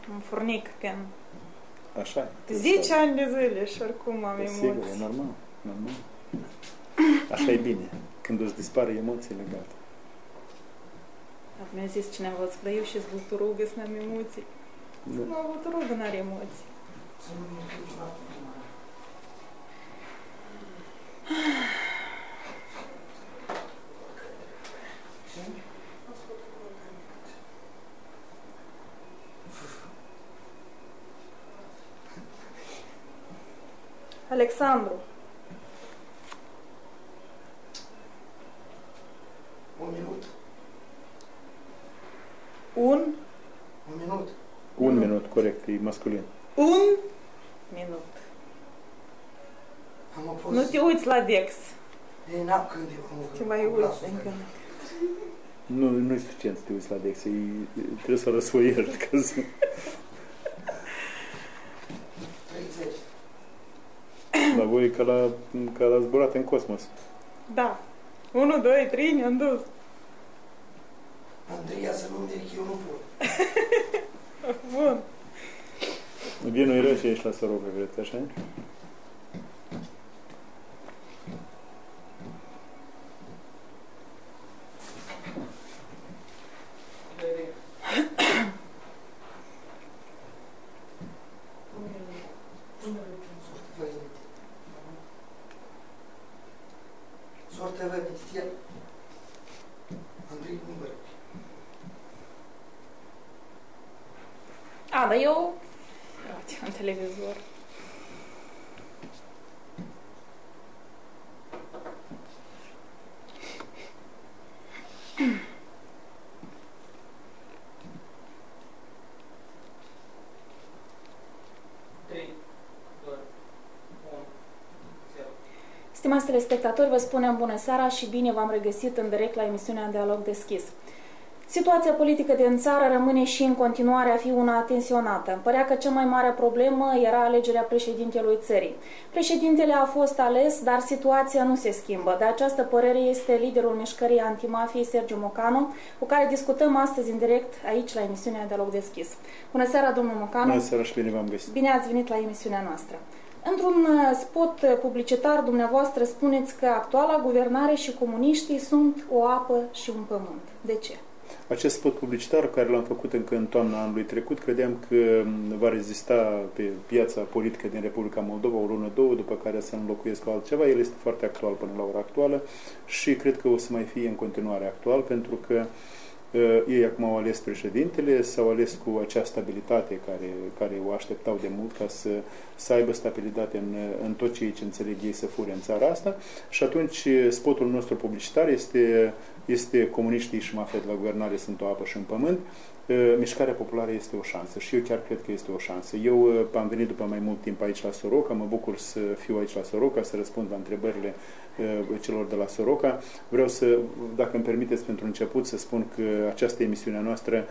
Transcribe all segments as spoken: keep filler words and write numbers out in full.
un furnic prin Așa e. zece ani de zile și oricum am emoții. Sigur, e normal, normal. Așa e bine. Când îți dispare emoțiile, gata. Mi-a zis cineva, dar eu și-s buturugă să n-am emoții. Da. Nu, buturugă n-are emoții. Alexandru. Un minut. Un? Un minut. Un minut, corect, e masculin. Un minut. Am apus. Nu te uiți la Dex. Ei, n-am când eu am Te mai uiți încă. Nu, nu e suficient să te uiți la Dex, e, trebuie să răsfoiești. Ca să... treizeci. La voi ca la, ca la zburat în cosmos. Da. Unu, doi, trei, ne-am dus. Andreea să nu-mi zic, eu nu pot. Bun. Vinul e rău și ești la sorocă, cred că așa? Sortea vă vestia. Andrei număr. A, dar eu... Uite, în televizor. Stimați telespectatori, vă spunem bună seara și bine v-am regăsit în direct la emisiunea Dialog Deschis. Situația politică din țară rămâne și în continuare a fi una atenționată. Părea că cea mai mare problemă era alegerea președintelui țării. Președintele a fost ales, dar situația nu se schimbă. De această părere este liderul mișcării antimafiei, Sergiu Mocanu, cu care discutăm astăzi în direct aici la emisiunea Dialog Deschis. Bună seara, domnul Mocanu! Bună seara și bine v-am găsit! Bine ați venit la emisiunea noastră! Într-un spot publicitar, dumneavoastră spuneți că actuala guvernare și comuniștii sunt o apă și un pământ. De ce? Acest spot publicitar, care l-am făcut încă în toamna anului trecut, credeam că va rezista pe piața politică din Republica Moldova o lună, două, după care să înlocuiesc cu altceva. El este foarte actual până la ora actuală și cred că o să mai fie în continuare actual, pentru că uh, ei acum au ales președintele, s-au ales cu acea stabilitate care, care o așteptau de mult ca să, să aibă stabilitate în, în tot ceea ce înțeleg ei să fure în țara asta și atunci spotul nostru publicitar este este comuniștii și mafia de la guvernare sunt o apă și un pământ. Mișcarea populară este o șansă și eu chiar cred că este o șansă. Eu am venit după mai mult timp aici la Soroca, mă bucur să fiu aici la Soroca, să răspund la întrebările celor de la Soroca. Vreau să, dacă îmi permiteți pentru început, să spun că această emisiune a noastră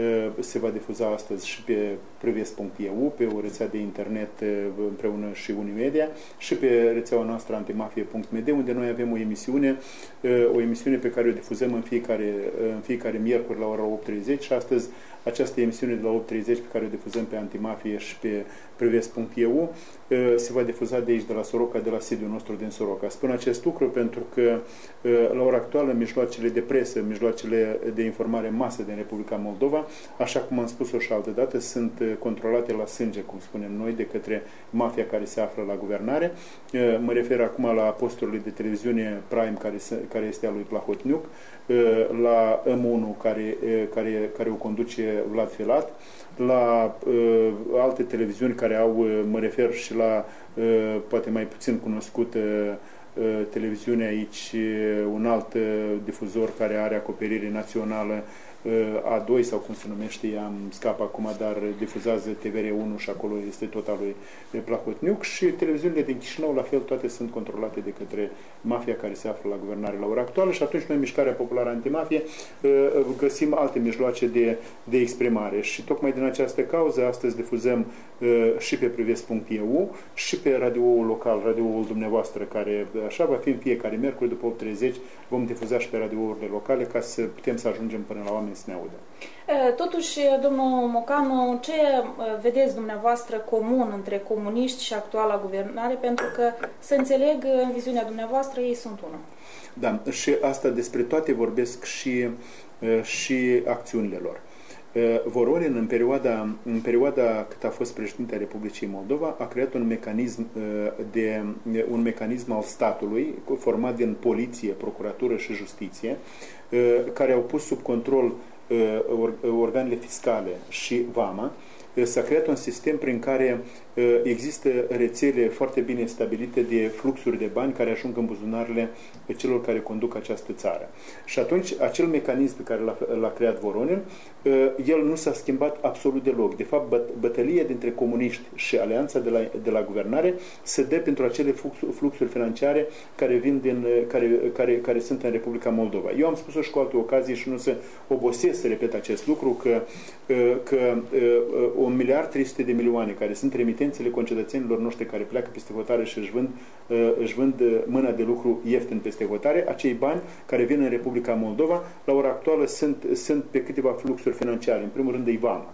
se va difuza astăzi și pe privesc punct e u, pe o rețea de internet împreună și Unimedia și pe rețeaua noastră antimafie punct m d, unde noi avem o emisiune, o emisiune pe care o difuzăm în fiecare, în fiecare miercuri la ora opt treizeci și astăzi această emisiune de la opt treizeci pe care o difuzăm pe antimafie și pe privesc punct e u se va difuza de aici, de la Soroca, de la sediul nostru din Soroca. Spun acest lucru pentru că la ora actuală mijloacele de presă, mijloacele de informare masă din Republica Moldova, așa cum am spus-o și altă dată, sunt controlate la sânge, cum spunem noi, de către mafia care se află la guvernare. Mă refer acum la posturile de televiziune Prime, care, care este a lui Plahotniuc, la M unu, care, care, care o conduce Vlad Filat, la uh, alte televiziuni care au, uh, mă refer și la, uh, poate mai puțin cunoscută, uh, televiziune aici, uh, un alt uh, difuzor care are acoperire națională, A doi sau cum se numește, am scap acum, dar difuzează T V R unu și acolo este tot al lui Plahotniuc și televiziunile din Chișinău, la fel, toate sunt controlate de către mafia care se află la guvernare la ora actuală și atunci noi, Mișcarea Populară Antimafie, găsim alte mijloace de, de exprimare și tocmai din această cauză astăzi difuzăm și pe privesc punct e u și pe radioul local, radioul dumneavoastră, care așa va fi în fiecare miercuri după opt treizeci, vom difuza și pe radiourile locale ca să putem să ajungem până la oameni, să ne audă. Totuși, domnul Mocanu, ce vedeți dumneavoastră comun între comuniști și actuala guvernare? Pentru că, să înțeleg, în viziunea dumneavoastră, ei sunt una. Da, și asta despre toate vorbesc și, și acțiunile lor. Voronin, în perioada, în perioada cât a fost președinte a Republicii Moldova, a creat un mecanism, de, un mecanism al statului, format din poliție, procuratură și justiție, care au pus sub control organele fiscale și vama. S-a creat un sistem prin care există rețele foarte bine stabilite de fluxuri de bani care ajung în buzunarele celor care conduc această țară. Și atunci, acel mecanism pe care l-a creat Voronin, el nu s-a schimbat absolut deloc. De fapt, bătălia dintre comuniști și alianța de la, de la guvernare se dă pentru acele fluxuri financiare care, vin din, care, care, care sunt în Republica Moldova. Eu am spus-o și cu alte ocazii și nu să obosesc să repet acest lucru, că, că un miliard trei sute de milioane care sunt remitențele concetățenilor noștri care pleacă peste hotare și își vând, își vând mâna de lucru ieftin peste hotare, acei bani care vin în Republica Moldova, la ora actuală sunt, sunt pe câteva fluxuri financiare. În primul rând, e vama.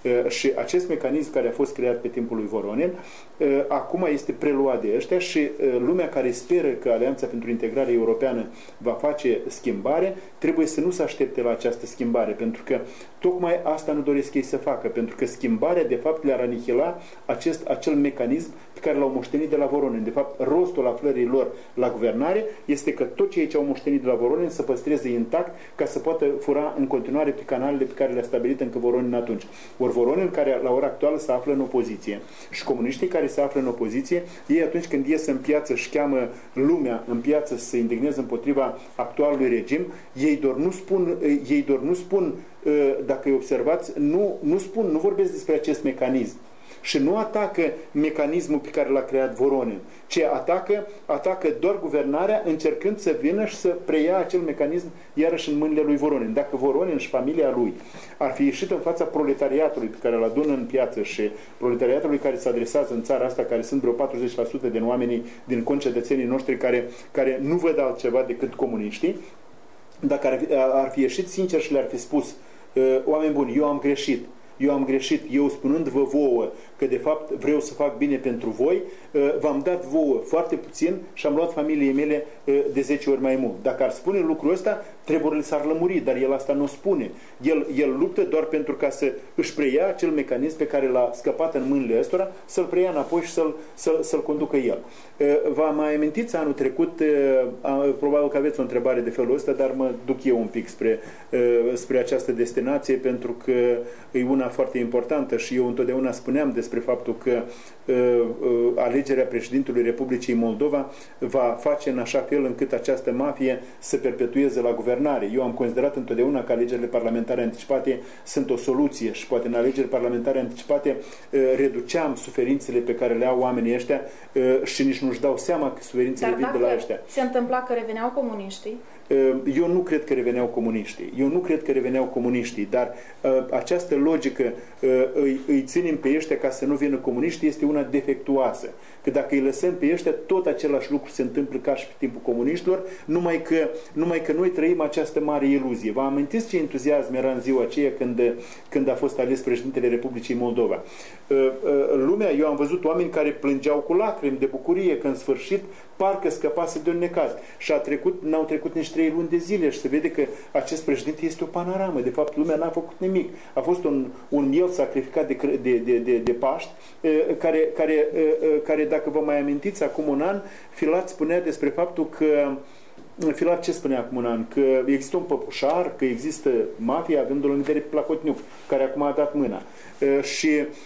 Și acest mecanism care a fost creat pe timpul lui Voronin, acum este preluat de ăștia și lumea care speră că Alianța pentru Integrare Europeană va face schimbare, trebuie să nu se aștepte la această schimbare, pentru că tocmai asta nu doresc ei să facă, pentru că schimbarea, de fapt, le-ar anihila acest, acel mecanism pe care l-au moștenit de la Voronin. De fapt, rostul aflării lor la guvernare este că tot ceea ce au moștenit de la Voronin să păstreze intact ca să poată fura în continuare pe canalele pe care le-a stabilit încă Voronin atunci. Ori Voronin, care la ora actuală se află în opoziție, și comuniștii care se află în opoziție, ei atunci când ies în piață și cheamă lumea în piață să se indigneze împotriva actualului regim, ei doar nu spun, ei doar nu spun, dacă îi observați, nu, nu spun, nu vorbesc despre acest mecanism. Și nu atacă mecanismul pe care l-a creat Voronin, ci atacă, atacă doar guvernarea, încercând să vină și să preia acel mecanism iarăși în mâinile lui Voronin. Dacă Voronin și familia lui ar fi ieșit în fața proletariatului pe care îl adună în piață și proletariatului care se adresează în țara asta, care sunt vreo patruzeci la sută din oamenii, din concetățenii noștri care, care nu văd altceva decât comuniștii, dacă ar fi, ar fi ieșit sincer și le-ar fi spus: oameni buni, eu am greșit, eu am greșit, eu spunând-vă vouă că de fapt vreau să fac bine pentru voi, v-am dat vouă foarte puțin și am luat familiei mele de zece ori mai mult. Dacă ar spune lucrul ăsta, treburile s-ar lămuri, dar el asta nu spune. El, el luptă doar pentru ca să își preia acel mecanism pe care l-a scăpat în mâinile ăstora, să-l preia înapoi și să-l, să-l, să-l conducă el. V-am mai amintit anul trecut, probabil că aveți o întrebare de felul ăsta, dar mă duc eu un pic spre, spre această destinație, pentru că e una foarte importantă și eu întotdeauna spuneam despre faptul că uh, uh, alegerea președintelui Republicii Moldova va face în așa fel încât această mafie să perpetueze la guvernare. Eu am considerat întotdeauna că alegerile parlamentare anticipate sunt o soluție și poate în alegeri parlamentare anticipate uh, reduceam suferințele pe care le au oamenii ăștia uh, și nici nu-și dau seama că suferințele vin de la ăștia. Se întâmpla că reveneau comuniștii? Eu nu cred că reveneau comuniștii. Eu nu cred că reveneau comuniștii, dar uh, această logică uh, îi, îi ținem pe ăștia ca să nu vină comuniștii este una defectuoasă. Că dacă îi lăsăm pe ăștia, tot același lucru se întâmplă ca și pe timpul comuniștilor, numai că, numai că noi trăim această mare iluzie. Vă amintiți ce entuziasm era în ziua aceea când, când a fost ales președintele Republicii Moldova? Uh, uh, lumea, eu am văzut oameni care plângeau cu lacrimi de bucurie că în sfârșit parcă scăpase de un necaz. Și a trecut, n-au trecut nici trei luni de zile și se vede că acest președinte este o panoramă. De fapt, lumea n-a făcut nimic. A fost un, un miel sacrificat de, de, de, de, de Paști, care, care, care, dacă vă mai amintiți, acum un an, Filat spunea despre faptul că Filat ce spunea acum un an? Că există un păpușar, că există mafia, avându-l în vedere pe Placotniuc, care acum a dat mâna. Și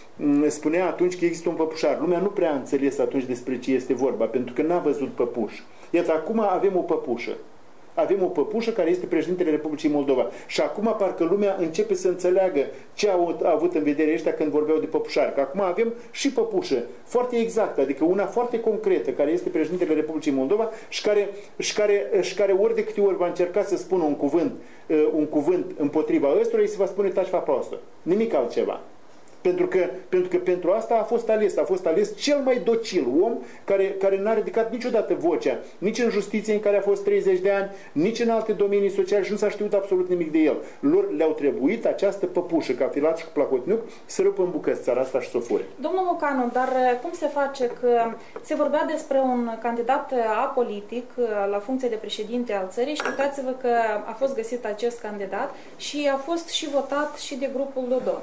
spunea atunci că există un păpușar. Lumea nu prea a înțeles atunci despre ce este vorba, pentru că n-a văzut păpuș. Iată, acum avem o păpușă. Avem o păpușă care este președintele Republicii Moldova. Și acum parcă lumea începe să înțeleagă ce au avut în vedere ăștia când vorbeau de păpușari. Că acum avem și păpușă foarte exactă, adică una foarte concretă, care este președintele Republicii Moldova și care, și care, și care ori de câte ori va încerca să spună un cuvânt, un cuvânt împotriva ăstora, îi se va spune taci fa proastă. Nimic altceva. Pentru că, pentru că pentru asta a fost ales. A fost ales cel mai docil om care, care n-a ridicat niciodată vocea, nici în justiție în care a fost treizeci de ani, nici în alte domenii sociale și nu s-a știut absolut nimic de el. Lor le-au trebuit această păpușă, ca Filat și cu Plahotniuc, să rupă în bucăți țara asta și să o fure. Domnul Mocanu, dar cum se face că se vorbea despre un candidat apolitic la funcție de președinte al țării și uitați-vă că a fost găsit acest candidat și a fost și votat și de grupul Dodon.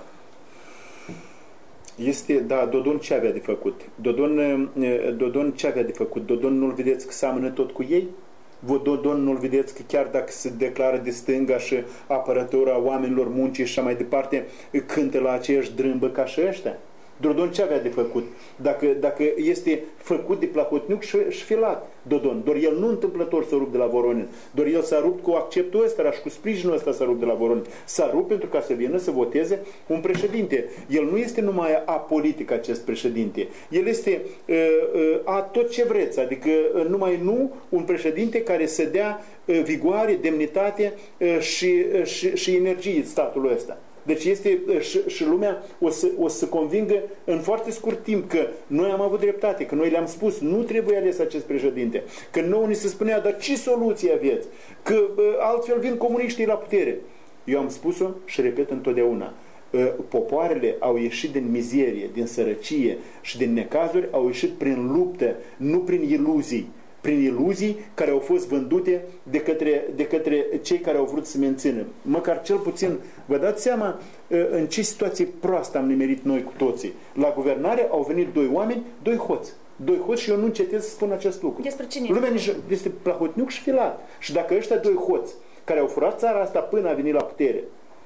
Este, da, Dodon ce avea de făcut? Dodon, Dodon ce avea de făcut? Dodon nu-l vedeți că seamănă tot cu ei? Dodon nu-l vedeți că chiar dacă se declară de stânga și apărătura oamenilor muncii și așa mai departe, cântă la aceeași drâmbă ca și ăștia? Dodon ce avea de făcut? Dacă, dacă este făcut de Plahotniuc și, și Filat, Dodon, doar el nu întâmplător s-a rupt de la Voronin, doar el s-a rupt cu acceptul ăsta și cu sprijinul ăsta s-a rupt de la Voronin. S-a rupt pentru ca să vină să voteze un președinte. El nu este numai apolitic acest președinte. El este uh, uh, a tot ce vreți, adică uh, numai nu un președinte care să dea uh, vigoare, demnitate uh, și, uh, și, și energie statului ăsta. Deci este, și, și lumea o să, o să convingă în foarte scurt timp că noi am avut dreptate, că noi le-am spus, nu trebuie ales acest președinte, că nouă ni se spunea, dar ce soluție aveți? Că altfel vin comuniștii la putere. Eu am spus-o și repet întotdeauna. Popoarele au ieșit din mizerie, din sărăcie și din necazuri, au ieșit prin luptă, nu prin iluzii. Prin iluzii care au fost vândute de către, de către cei care au vrut să mențină. Măcar cel puțin, vă dați seama în ce situație proastă am nimerit noi cu toții. La guvernare au venit doi oameni, doi hoți. Doi hoți și eu nu încetez să spun acest lucru. Despre cine? Lumea nici, este Plahotniuc și Filat. Și dacă ăștia doi hoți care au furat țara asta până a venit la putere,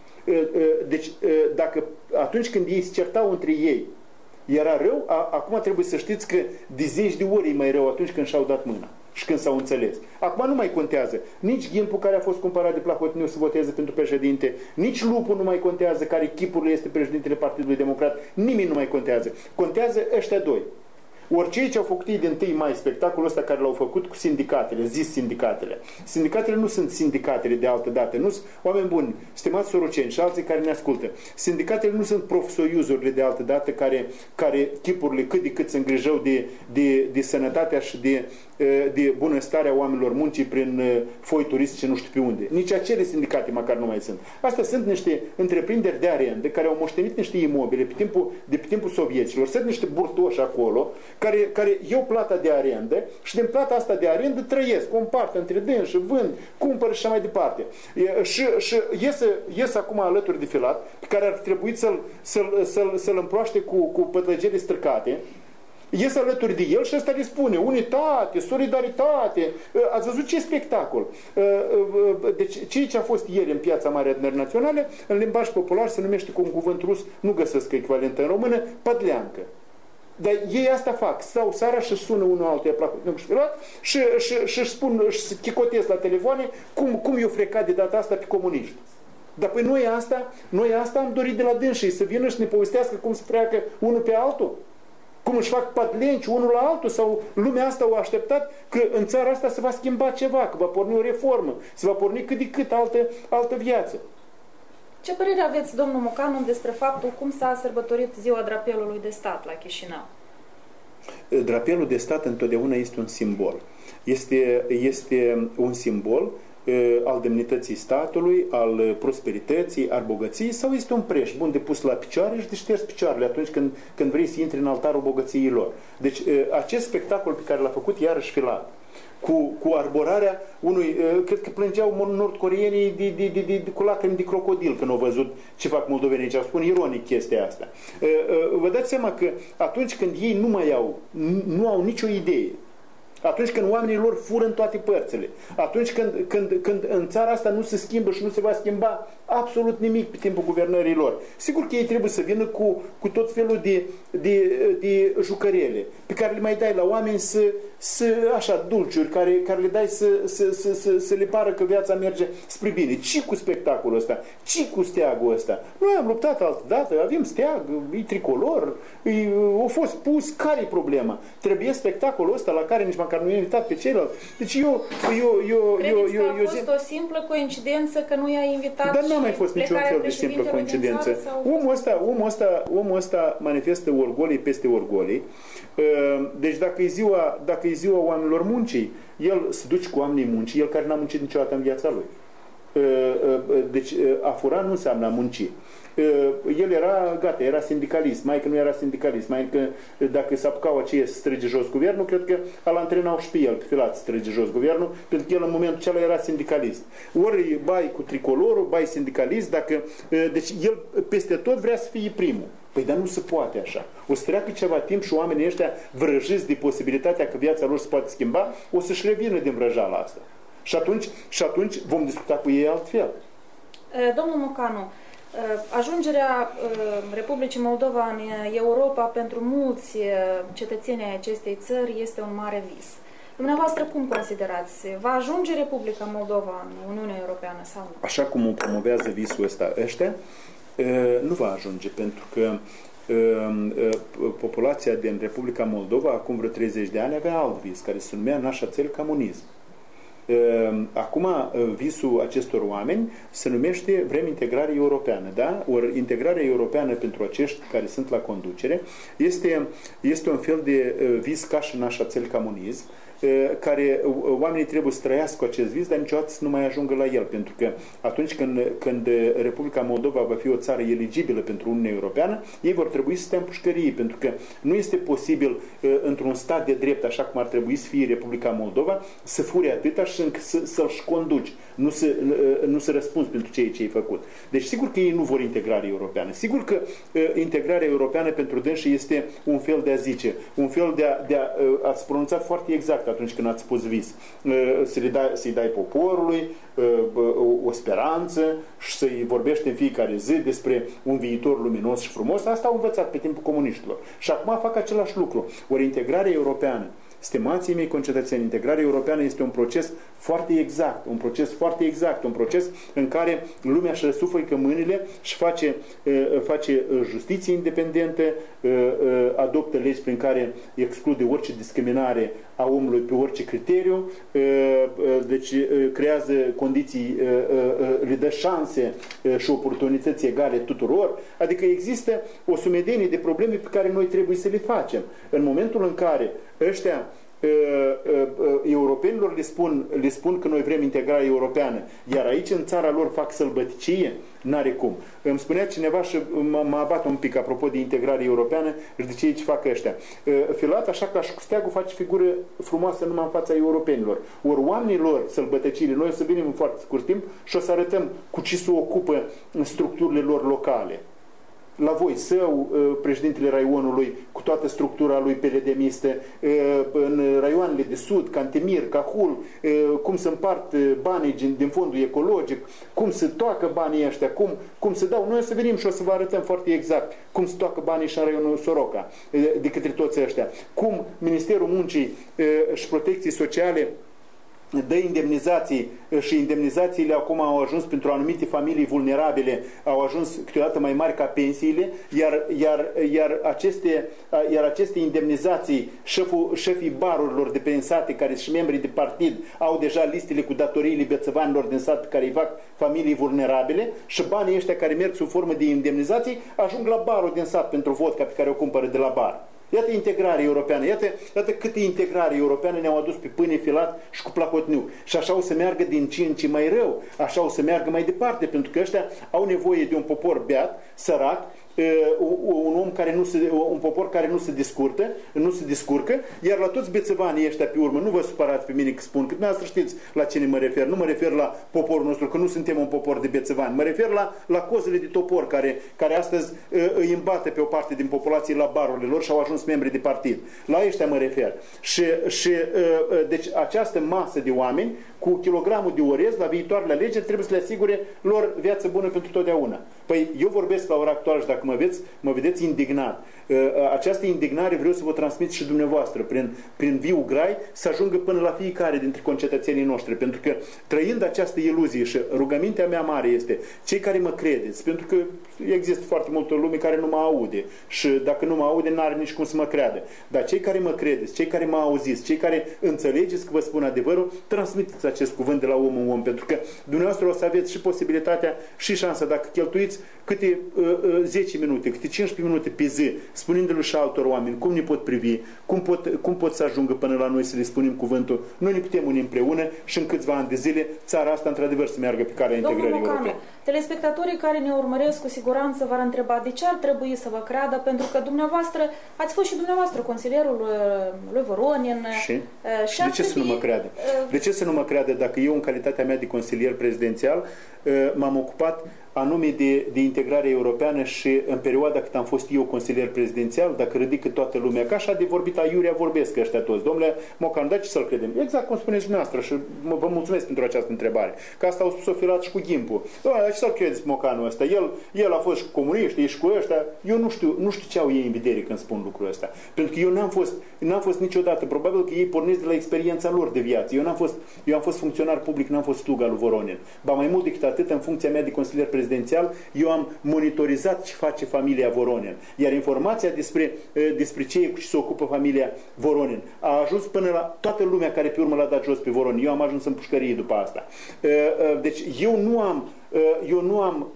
deci dacă atunci când ei se certau între ei, era rău, a, acum trebuie să știți că de zeci de ori e mai rău atunci când și-au dat mâna și când s-au înțeles. Acum nu mai contează nici Ghimpul care a fost cumpărat de Plahotniuc să voteze pentru președinte, nici Lupul nu mai contează, care chipurile este președintele Partidului Democrat, nimeni nu mai contează. Contează ăștia doi. Ori cei ce au făcut ei din întâi mai spectacolul ăsta care l-au făcut cu sindicatele, zis sindicatele. Sindicatele nu sunt sindicatele de altă dată, nu sunt oameni buni, stimați soroceni și alții care ne ascultă. Sindicatele nu sunt profsoiuzurile de altă dată care, care chipurile cât de cât se îngrijau de, de, de sănătatea și de, de bunăstarea oamenilor muncii prin foi turistice nu știu pe unde. Nici acele sindicate măcar nu mai sunt. Astea sunt niște întreprinderi de arendă care au moștenit niște imobile pe timpul, de pe timpul sovieților. Sunt niște burtoși acolo care, care iau plata de arendă și din plata asta de arendă trăiesc, o împart între dâns și vând, cumpără și așa mai departe. E, și și ies, ies acum alături de Filat, pe care ar trebui să-l să-l, să-l, să-l împroaște cu, cu pătlăgele stricate. Ies alături de el și ăsta le spune unitate, solidaritate. Ați văzut ce spectacol? Deci ceea ce a fost ieri în Piața Mare Adunării Naționale, în limbaj popular se numește cu un cuvânt rus, nu găsesc echivalent în română, pădleancă. Dar ei asta fac, stau seara și sună unul altul Plahotniuc și Filat și, și, și își spun, își chicotesc la telefoane cum, cum i-o frecat de data asta pe comuniști. Dar păi noi asta, noi asta am dorit de la dânsii, să vină și ne povestească cum se freacă unul pe altul. Cum își fac patlenci unul la altul, sau lumea asta o așteptat că în țara asta se va schimba ceva, că va porni o reformă, se va porni cât de cât altă, altă viață. Ce părere aveți, domnul Mocanu, despre faptul cum s-a sărbătorit ziua drapelului de stat la Chișinău? Drapelul de stat întotdeauna este un simbol. Este, este un simbol al demnității statului, al prosperității, al bogăției, sau este un preș bun de pus la picioare și de șters picioarele atunci când, când vrei să intri în altarul bogăției lor. Deci acest spectacol pe care l-a făcut iarăși Filat, cu, cu arborarea unui, cred că plângeau nord-coreenii de, de, de, de, de, cu lacrimi de crocodil când au văzut ce fac moldovenii, ce spun ironic chestia asta. Vă dați seama că atunci când ei nu mai au, nu au nicio idee, atunci când oamenii lor fură în toate părțile, atunci când, când, când în țara asta nu se schimbă și nu se va schimba absolut nimic pe timpul guvernării lor, sigur că ei trebuie să vină cu, cu tot felul de, de, de jucărele pe care le mai dai la oameni să, să așa, dulciuri, care, care le dai să, să, să, să, să le pară că viața merge spre bine. Ce cu spectacolul ăsta? Ce cu steagul ăsta? Noi am luptat altă dată, avem steag, e tricolor, e, a fost pus, care e problema? Trebuie spectacolul ăsta la care nici măcar măcar nu i-a invitat pe ceilalți. Deci eu... eu, eu, Credeți eu, că eu, a eu fost zic... o simplă coincidență că nu i-a invitat? Dar nu a mai fost niciun fel de simplă coincidență. Omul ăsta, omul, ăsta, omul ăsta manifestă orgolii peste orgolii. Deci dacă e ziua, dacă e ziua oamenilor muncii, el se duce cu oamenii muncii, el care n-a muncit niciodată în viața lui. Deci a fura nu înseamnă a munci. El era, gata, era sindicalist, mai că nu era sindicalist, mai că dacă s-a apucau aceia să strige jos guvernul, cred că îl antrenau și pe el, pe filat să strige jos guvernul, pentru că el în momentul acela era sindicalist. Ori bai cu tricolorul, bai sindicalist, dacă, deci el peste tot vrea să fie primul. Păi dar nu se poate așa. O să treacă ceva timp și oamenii ăștia vrăjiți de posibilitatea că viața lor se poate schimba, o să-și revină din vrăjala asta. Și atunci, și atunci vom discuta cu ei altfel. Domnul Mocanu, ajungerea Republicii Moldova în Europa pentru mulți cetățeni ai acestei țări este un mare vis. Dumneavoastră cum considerați? Va ajunge Republica Moldova în Uniunea Europeană sau nu? Așa cum o promovează visul ăsta ăștia, nu va ajunge, pentru că populația din Republica Moldova acum vreo treizeci de ani avea alt vis, care se numea Nașa țel comunism. Acum visul acestor oameni se numește vrem integrare europeană, da? Ori integrarea europeană pentru acești care sunt la conducere este, este un fel de vis ca și Nașa țel comunism, care oamenii trebuie să trăiască cu acest vis, dar niciodată să nu mai ajungă la el, pentru că atunci când, când Republica Moldova va fi o țară eligibilă pentru Uniunea Europeană, ei vor trebui să stea în pușcărie, pentru că nu este posibil într-un stat de drept, așa cum ar trebui să fie Republica Moldova, să furi atâta și să, să-l conduci, nu să, nu să răspunzi pentru ceea ce ai făcut. Deci sigur că ei nu vor integrare europeană. Sigur că integrarea europeană pentru dânsii este un fel de a zice, un fel de a, de a, ați pronunțat foarte exact atunci când ați spus vis. Să-i dai, să-i dai poporului o speranță și să-i vorbești în fiecare zi despre un viitor luminos și frumos. Asta au învățat pe timpul comuniștilor. Și acum fac același lucru. Ori integrarea europeană, stimații mei concetățeni, integrarea europeană este un proces foarte exact, un proces foarte exact, un proces în care lumea își răsufăcă mâinile și face, face justiție independentă, adoptă legi prin care exclude orice discriminare a omului pe orice criteriu, deci creează condiții, le dă șanse și oportunități egale tuturor, adică există o sumedenie de probleme pe care noi trebuie să le facem. În momentul în care ăștia europenilor le spun, le spun că noi vrem integrare europeană, iar aici în țara lor fac sălbăticie, n-are cum. Îmi spunea cineva și mă abat un pic apropo de integrare europeană și de ce aici fac ăștia. Filat așa ca și cu steagul face figură frumoasă numai în fața europenilor. Ori oamenilor sălbătăcile, noi o să venim în foarte scurt timp și o să arătăm cu ce se ocupă în structurile lor locale. La voi, Său, președintele raionului, cu toată structura lui peledemistă, în raioanele de sud, Cantemir, Cahul, cum se împart banii din fondul ecologic, cum se toacă banii ăștia, cum, cum se dau. Noi o să venim și o să vă arătăm foarte exact cum se toacă banii și în raionul Soroca, de către toți ăștia. Cum Ministerul Muncii și Protecției Sociale dă indemnizații și indemnizațiile acum au ajuns pentru anumite familii vulnerabile, au ajuns câteodată mai mari ca pensiile, iar, iar, iar, aceste, iar aceste indemnizații, șeful, șefii barurilor de pe sate, care sunt membrii de partid, au deja listele cu datoriile bețăvanilor din sat pe care îi fac familii vulnerabile și banii ăștia care merg sub formă de indemnizații ajung la barul din sat pentru vodka pe care o cumpără de la bar. Iată integrare europeană, iată, iată câte integrare europeană ne-au adus pe pâine, filat și cu placotniu. Și așa o să meargă din ce în ce mai rău, așa o să meargă mai departe, pentru că ăștia au nevoie de un popor beat, sărac, un om care nu se, un popor care nu se descurcă, nu se descurcă, iar la toți bețăvanii ăștia pe urmă, nu vă supărați pe mine că spun, că dumneavoastră știți la cine mă refer, nu mă refer la poporul nostru, că nu suntem un popor de bețăvani, mă refer la, la cozele de topor care, care astăzi îi îmbată pe o parte din populație la barurile lor și au ajuns membri de partid. La ăștia mă refer. Și, și deci această masă de oameni cu kilogramul de orez la viitoarele alegeri trebuie să le asigure lor viață bună pentru totdeauna. Păi eu vorbesc la ora actuală și dacă mă vedeți, mă vedeți indignat indignat. Această indignare vreau să vă transmit și dumneavoastră prin, prin viu grai, să ajungă până la fiecare dintre concetățenii noștri, pentru că trăind această iluzie și rugămintea mea mare este cei care mă credeți, pentru că există foarte multă lume care nu mă aude și dacă nu mă aude n-are nici cum să mă creadă, dar cei care mă credeți, cei care mă auziți, cei care înțelegeți că vă spun adevărul, transmiteți acest cuvânt de la om în om, pentru că dumneavoastră o să aveți și posibilitatea și șansa, dacă cheltuiți câte uh, uh, zece minute, câte cincisprezece minute pe zi, spunându-le și altor oameni cum ne pot privi, cum pot, cum pot să ajungă până la noi să le spunem cuvântul. Noi ne putem uni împreună și în câțiva ani de zile țara asta într-adevăr să meargă pe calea integrării europene. Telespectatorii care ne urmăresc cu siguranță v-ar întreba de ce ar trebui să vă creadă, pentru că dumneavoastră ați fost și dumneavoastră consilierul lui Voronin. Și? și de ce trebui... să nu mă creadă? De ce să nu mă creadă dacă eu în calitatea mea de consilier prezidențial m-am ocupat anume de, de integrare europeană și în perioada cât am fost eu consilier prezidențial, dacă ridică toată lumea, ca așa de vorbit aiurea vorbesc ăștia toți. Domnule Mocan, da ce să-l credem? Exact cum spuneți dumneavoastră și vă mulțumesc pentru această întrebare. Că asta au spus-o Filat și cu Ghimpul. Doamne, ce să-l credeți Mocanul ăsta? El, el a fost și comunist, e și cu ăștia. Eu nu știu, nu știu ce au ei în vedere când spun lucrul ăsta. Pentru că eu n-am fost, n-am fost niciodată, probabil că ei pornesc de la experiența lor de viață. Eu n-am fost, eu am fost funcționar public, n-am fost sluga lui Voronin. Ba mai mult decât atât, în funcția mea de consilier prezidențial, eu am monitorizat ce face familia Voronin. Iar informația despre, despre ce se ocupă familia Voronin a ajuns până la toată lumea care pe urmă l-a dat jos pe Voronin. Eu am ajuns în pușcărie după asta. Deci eu nu am Eu nu, am,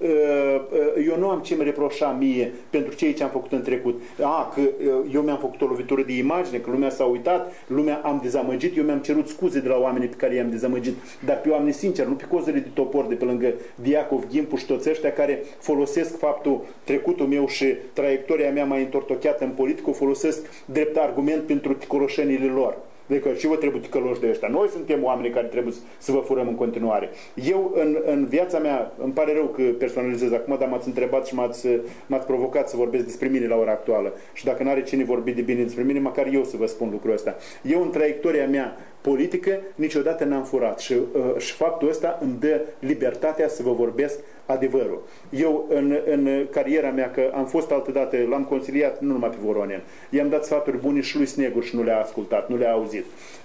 eu nu am ce-mi reproșa mie pentru ceea ce am făcut în trecut. A, că eu mi-am făcut o lovitură de imagine, că lumea s-a uitat, lumea am dezamăgit, eu mi-am cerut scuze de la oamenii pe care i-am dezamăgit, dar pe oameni sincer, nu pe cozări de topor de pe lângă Diacov, Gimpu și toți ăștia care folosesc faptul trecutul meu și traiectoria mea mai întortocheată în politică, o folosesc drept argument pentru ticoloșenile lor. Adică și vă trebuie ticăloși de ăștia. Noi suntem oamenii care trebuie să vă furăm în continuare. Eu, în, în viața mea, îmi pare rău că personalizez acum, dar m-ați întrebat și m-ați, m-ați provocat să vorbesc despre mine la ora actuală. Și dacă n-are cine vorbi de bine despre mine, măcar eu să vă spun lucrul ăsta. Eu, în traiectoria mea politică, niciodată n-am furat. Și, uh, și faptul ăsta îmi dă libertatea să vă vorbesc adevărul. Eu, în, în cariera mea, că am fost altădată, l-am consiliat nu numai pe Voronin, i-am dat sfaturi bune și lui Snegur și nu le-a ascultat, nu le-a auzit.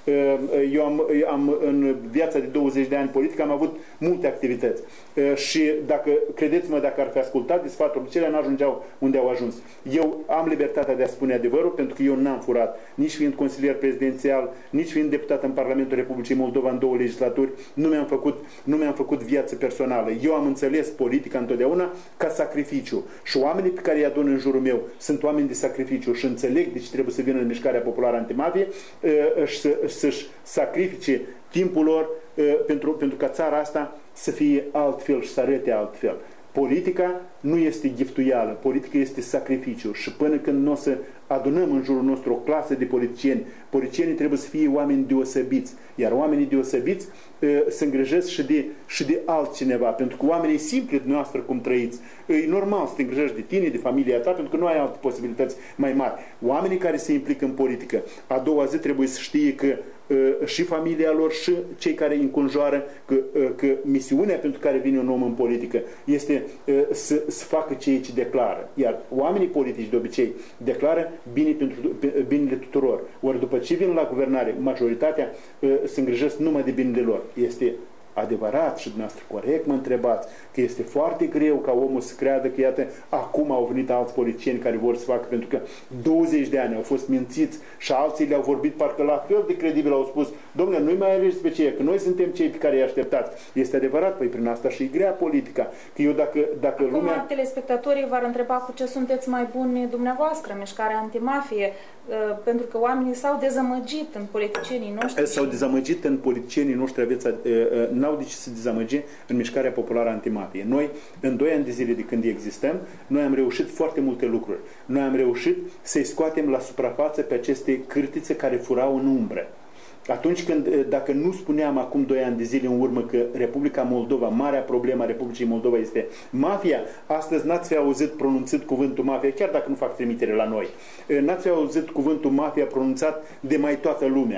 Eu am, am, în viața de douăzeci de ani politică am avut multe activități și dacă, credeți-mă, dacă ar fi ascultat de sfaturile celea, n-ajungeau unde au ajuns. Eu am libertatea de a spune adevărul, pentru că eu n-am furat, nici fiind consilier prezidențial, nici fiind deputat în Parlamentul Republicii Moldova în două legislaturi, nu mi-am făcut, nu mi-am făcut viață personală. Eu am înțeles politica întotdeauna ca sacrificiu și oamenii pe care îi adun în jurul meu sunt oameni de sacrificiu și înțeleg de ce trebuie să vină în mișcarea populară antimafie și să, să-și sacrifice timpul lor pentru, pentru ca țara asta să fie altfel și să arăte altfel. Politica nu este giftuială, politica este sacrificiu și până când nu o să adunăm în jurul nostru o clasă de politicieni, politicienii trebuie să fie oameni deosebiți, iar oamenii deosebiți uh, se îngrijesc și de, și de altcineva, pentru că oamenii simpli dumneavoastră cum trăiți, e normal să te îngrijești de tine, de familia ta, pentru că nu ai alte posibilități mai mari. Oamenii care se implică în politică, a doua zi trebuie să știe că și familia lor și cei care îi înconjoară că, că misiunea pentru care vine un om în politică este să, să facă ceea ce declară. Iar oamenii politici de obicei declară bine pentru, binele tuturor. Ori după ce vin la guvernare, majoritatea se îngrijesc numai de binele lor. Este adevărat și dumneavoastră corect mă întrebați că este foarte greu ca omul să creadă că iată acum au venit alți politicieni care vor să facă, pentru că douăzeci de ani au fost mințiți și alții le-au vorbit parcă la fel de credibil, au spus, domnule, nu-i mai alegeți pe cei, că noi suntem cei pe care îi așteptați. Este adevărat, păi prin asta și e grea politica. Că eu dacă, dacă acum, lumea... telespectatorii v-ar întreba cu ce sunteți mai buni dumneavoastră, mișcarea antimafie, pentru că oamenii s-au dezamăgit în politicienii noștri. S-au dezamăgit în politicienii noștri, aveți, n-au de ce să dezamăgi în mișcarea populară antimafie. Noi, în doi ani de zile de când existăm, noi am reușit foarte multe lucruri. Noi am reușit să-i scoatem la suprafață pe aceste cârtițe care furau în umbră. Atunci când, dacă nu spuneam acum doi ani de zile în urmă că Republica Moldova, marea problemă a Republicii Moldova este mafia, astăzi n-ați fi auzit pronunțat cuvântul mafia, chiar dacă nu fac trimitere la noi. N-ați fi auzit cuvântul mafia pronunțat de mai toată lumea.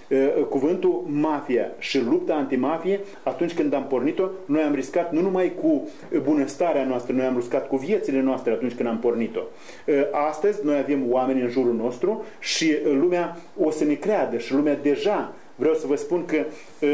cuvântul mafia și lupta antimafie, atunci când am pornit-o, noi am riscat nu numai cu bunăstarea noastră, noi am riscat cu viețile noastre atunci când am pornit-o. Astăzi noi avem oameni în jurul nostru și lumea o să ne creadă și lumea deja. Vreau să vă spun că,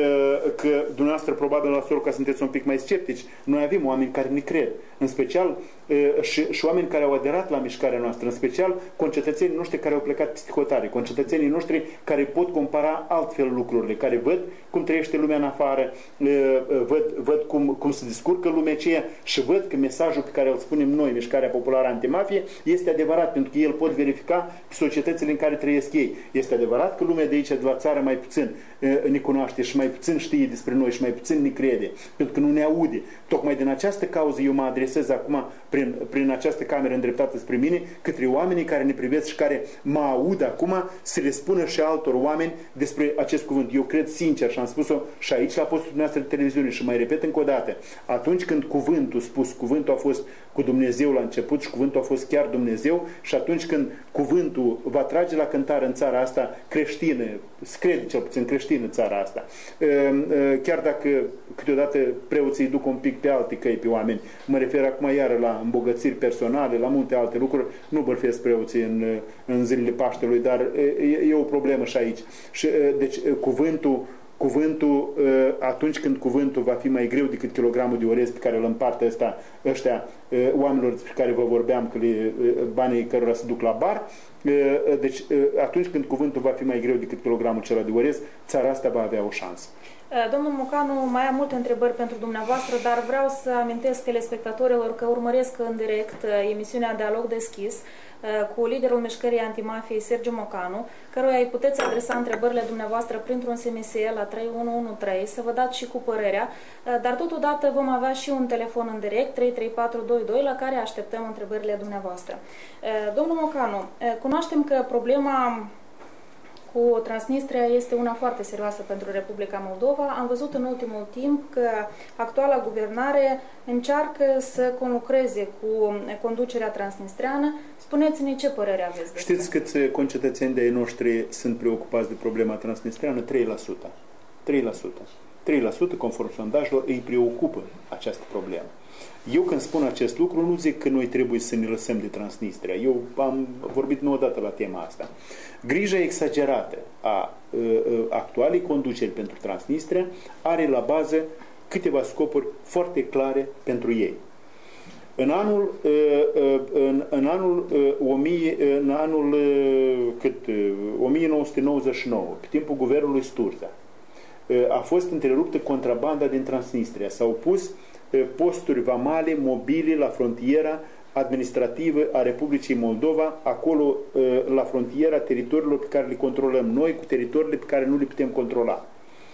că dumneavoastră probabil la Soroca sunteți un pic mai sceptici. Noi avem oameni care ne cred, în special și, și oameni care au aderat la mișcarea noastră, în special concetățenii noștri care au plecat peste hotare, concetățenii noștri care pot compara altfel lucrurile, care văd cum trăiește lumea în afară, văd, văd cum, cum se descurcă lumea aceea și văd că mesajul pe care îl spunem noi, Mișcarea Populară Antimafie, este adevărat, pentru că el pot verifica societățile în care trăiesc ei. Este adevărat că lumea de aici, de la țară, mai puțin ne cunoaște și mai puțin știe despre noi și mai puțin ne crede, pentru că nu ne aude. Tocmai din această cauză eu mă adresez acum prin, prin această cameră îndreptată spre mine către oamenii care ne privesc și care mă aud acum să le spună și altor oameni despre acest cuvânt. Eu cred sincer și am spus-o și aici la postul dumneavoastră de televiziune și mai repet încă o dată, atunci când cuvântul spus, cuvântul a fost cu Dumnezeu la început și cuvântul a fost chiar Dumnezeu și atunci când cuvântul va trage la cântare în țara asta creștină, cred cel puțin creștină țara asta, chiar dacă câteodată preoții duc un pic pe alte căi pe oameni, mă refer acum iară la îmbogățiri personale, la multe alte lucruri, nu bărfesc preoții în, în zilele Paștelui, dar e, e o problemă și aici. Și, deci cuvântul Cuvântul, atunci când cuvântul va fi mai greu decât kilogramul de orez pe care îl împarte ăsta, ăștia oamenilor despre care vă vorbeam, că le, banii cărora se duc la bar, deci atunci când cuvântul va fi mai greu decât kilogramul acela de orez, țara asta va avea o șansă. Domnul Mocanu, mai am multe întrebări pentru dumneavoastră, dar vreau să amintesc telespectatorilor că urmăresc în direct emisiunea Dialog Deschis cu liderul mișcării antimafiei, Sergiu Mocanu, căruia îi puteți adresa întrebările dumneavoastră printr-un S M S la trei unu unu trei, să vă dați și cu părerea, dar totodată vom avea și un telefon în direct, trei trei patru doi doi, la care așteptăm întrebările dumneavoastră. Domnul Mocanu, cunoaștem că problema cu Transnistria este una foarte serioasă pentru Republica Moldova. Am văzut în ultimul timp că actuala guvernare încearcă să conlucreze cu conducerea transnistreană. Spuneți-ne ce părere aveți despre. Știți câți concetățeni de ai noștri sunt preocupați de problema transnistreană? trei la sută. trei la sută. trei la sută, conform sondajelor, îi preocupă această problemă. Eu când spun acest lucru, nu zic că noi trebuie să ne lăsăm de Transnistria. Eu am vorbit nu odată la tema asta. Grija exagerată a, a, a actualei conduceri pentru Transnistria are la bază câteva scopuri foarte clare pentru ei. În anul, în, în anul, în anul cât, o mie nouă sute nouăzeci și nouă, pe timpul guvernului Sturza, a fost întreruptă contrabanda din Transnistria. S-au pus posturi vamale mobile la frontiera administrativă a Republicii Moldova, acolo la frontiera teritoriilor pe care le controlăm noi cu teritoriile pe care nu le putem controla.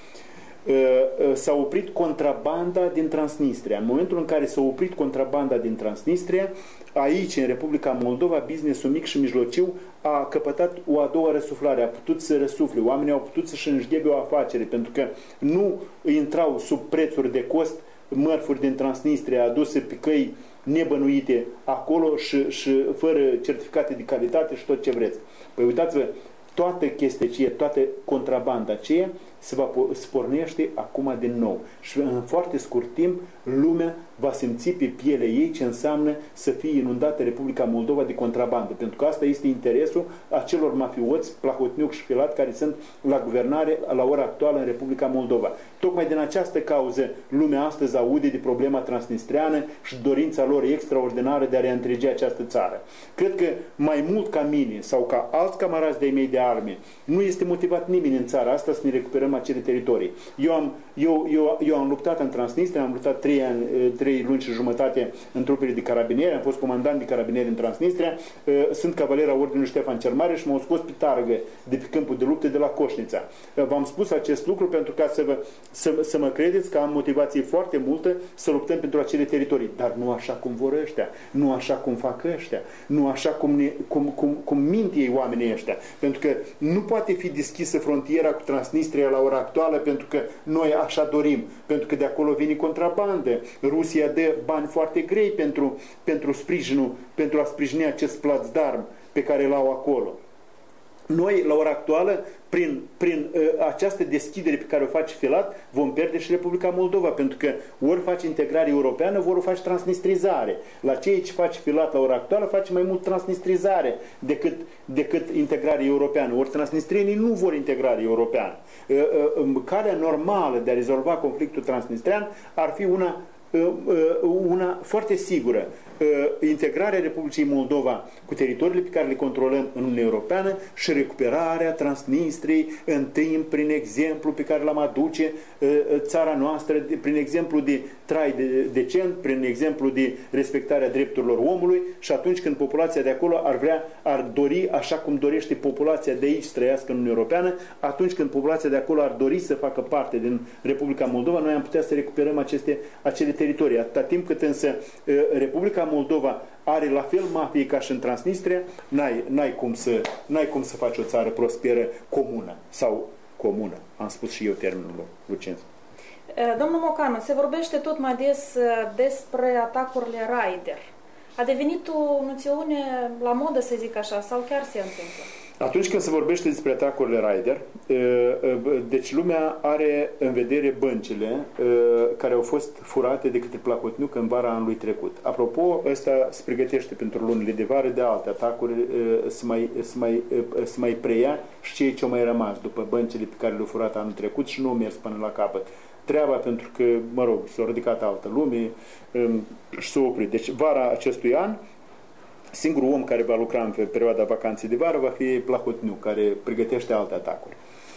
S-a oprit contrabanda din Transnistria. În momentul în care s-a oprit contrabanda din Transnistria, aici, în Republica Moldova, business-ul mic și mijlociu a căpătat o a doua răsuflare, a putut să răsufle. Oamenii au putut să-și înșghebe o afacere, pentru că nu intrau sub prețuri de cost mărfuri din Transnistria aduse pe căi nebănuite acolo și, și fără certificate de calitate și tot ce vreți. Păi uitați-vă, toată chestia aceea, toată contrabanda aceea se va se pornește acum din nou. Și în foarte scurt timp lumea va simți pe pielea ei ce înseamnă să fie inundată Republica Moldova de contrabandă. Pentru că asta este interesul acelor mafioți, Plahotniuc și Filat, care sunt la guvernare la ora actuală în Republica Moldova. Tocmai din această cauză lumea astăzi aude de problema transnistreană și dorința lor extraordinară de a reîntregi această țară. Cred că mai mult ca mine sau ca alți camarazi de-ai mei de arme, nu este motivat nimeni în țara asta să ne recuperăm acele teritorii. Eu am, eu, eu, eu am luptat în Transnistria, am luptat trei ani, trei luni și jumătate în trupele de carabinieri, am fost comandant de carabinieri în Transnistria, sunt cavaler a Ordinului Ștefan cel Mare și m-au scos pe targă de pe câmpul de luptă de la Coșnița. V-am spus acest lucru pentru ca să, vă, să, să mă credeți că am motivație foarte multă să luptăm pentru acele teritorii, dar nu așa cum vor ăștia, nu așa cum fac ăștia, nu așa cum, ne, cum, cum, cum mint ei oamenii ăștia, pentru că nu poate fi deschisă frontiera cu Transnistria la ora actuală pentru că noi așa dorim, pentru că de acolo vine contrabandă. Rusia dă bani foarte grei pentru, pentru sprijinul, pentru a sprijini acest plațdarm pe care l-au acolo. noi, la ora actuală, prin, prin uh, această deschidere pe care o face Filat, vom pierde și Republica Moldova, pentru că ori face integrare europeană, ori o face transnistrizare. La ceea ce face Filat la ora actuală, face mai mult transnistrizare decât, decât integrare europeană. Ori transnistrienii nu vor integrare europeană. Uh, uh, calea normală de a rezolva conflictul transnistrian ar fi una una foarte sigură, integrarea Republicii Moldova cu teritoriile pe care le controlăm în Uniunea Europeană și recuperarea Transnistriei în timp, prin exemplu pe care l-am aduce țara noastră, prin exemplu de trai decent, prin exemplu de respectarea drepturilor omului, și atunci când populația de acolo ar vrea, ar dori, așa cum dorește populația de aici să trăiască în Uniunea Europeană, atunci când populația de acolo ar dori să facă parte din Republica Moldova, noi am putea să recuperăm aceste, acele teritorii. Atâta timp cât însă Republica Moldova are la fel mafie ca și în Transnistria, n-ai, n-ai, cum să, n-ai cum să faci o țară prosperă comună sau comună. Am spus și eu termenul Lucențu. Domnul Mocanu, se vorbește tot mai des despre atacurile Raider. A devenit o noțiune la modă, să zic așa, sau chiar se întâmplă? Atunci când se vorbește despre atacurile Raider, deci lumea are în vedere băncile care au fost furate de către Plahotniuc în vara anului trecut. Apropo, ăsta se pregătește pentru lunile de vară de alte atacuri, să mai, să mai, să mai preia și ceea ce au mai rămas după băncile pe care le-au furat anul trecut și nu au mers până la capăt treaba, pentru că, mă rog, s-a ridicat altă lume și s-a oprit. Deci, vara acestui an, singurul om care va lucra în perioada vacanței de vară va fi Plahotniuc, care pregătește alte atacuri.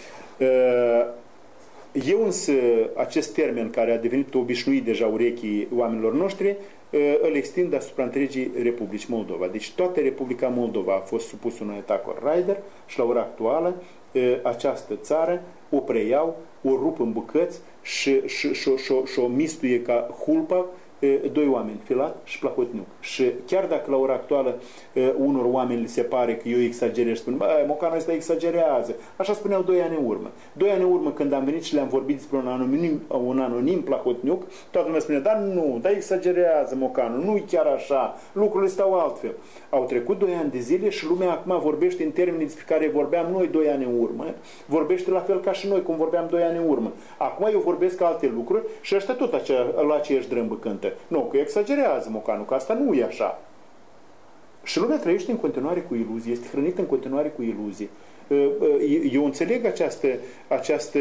Eu însă, acest termen care a devenit obișnuit deja urechii oamenilor noștri, îl extind asupra întregii Republici Moldova. Deci toată Republica Moldova a fost supusă unui atacuri Raider și la ora actuală această țară o preiau, o rup în bucăți și, și, și, și, și o mistuie ca hulpa doi oameni, Filat și Plahotniuc. Și chiar dacă la ora actuală unor oameni se pare că eu exagerez și spun, băi, Mocanu ăsta exagerează. Așa spuneau doi ani în urmă. Doi ani în urmă, când am venit și le-am vorbit despre un anonim, un anonim Plahotniuc, toată lumea spunea, dar nu, dar exagerează Mocanu, nu-i chiar așa, lucrurile stau altfel. Au trecut doi ani de zile și lumea acum vorbește în termenii despre care vorbeam noi doi ani în urmă, vorbește la fel ca și noi, cum vorbeam doi ani în urmă. Acum eu vorbesc alte lucruri și ăștia tot acea, la aceeași drâmbă cântă. Nu, că exagerează Mocanu, că asta nu e așa. Și lumea trăiește în continuare cu iluzii, este hrănită în continuare cu iluzii. Eu înțeleg această, această,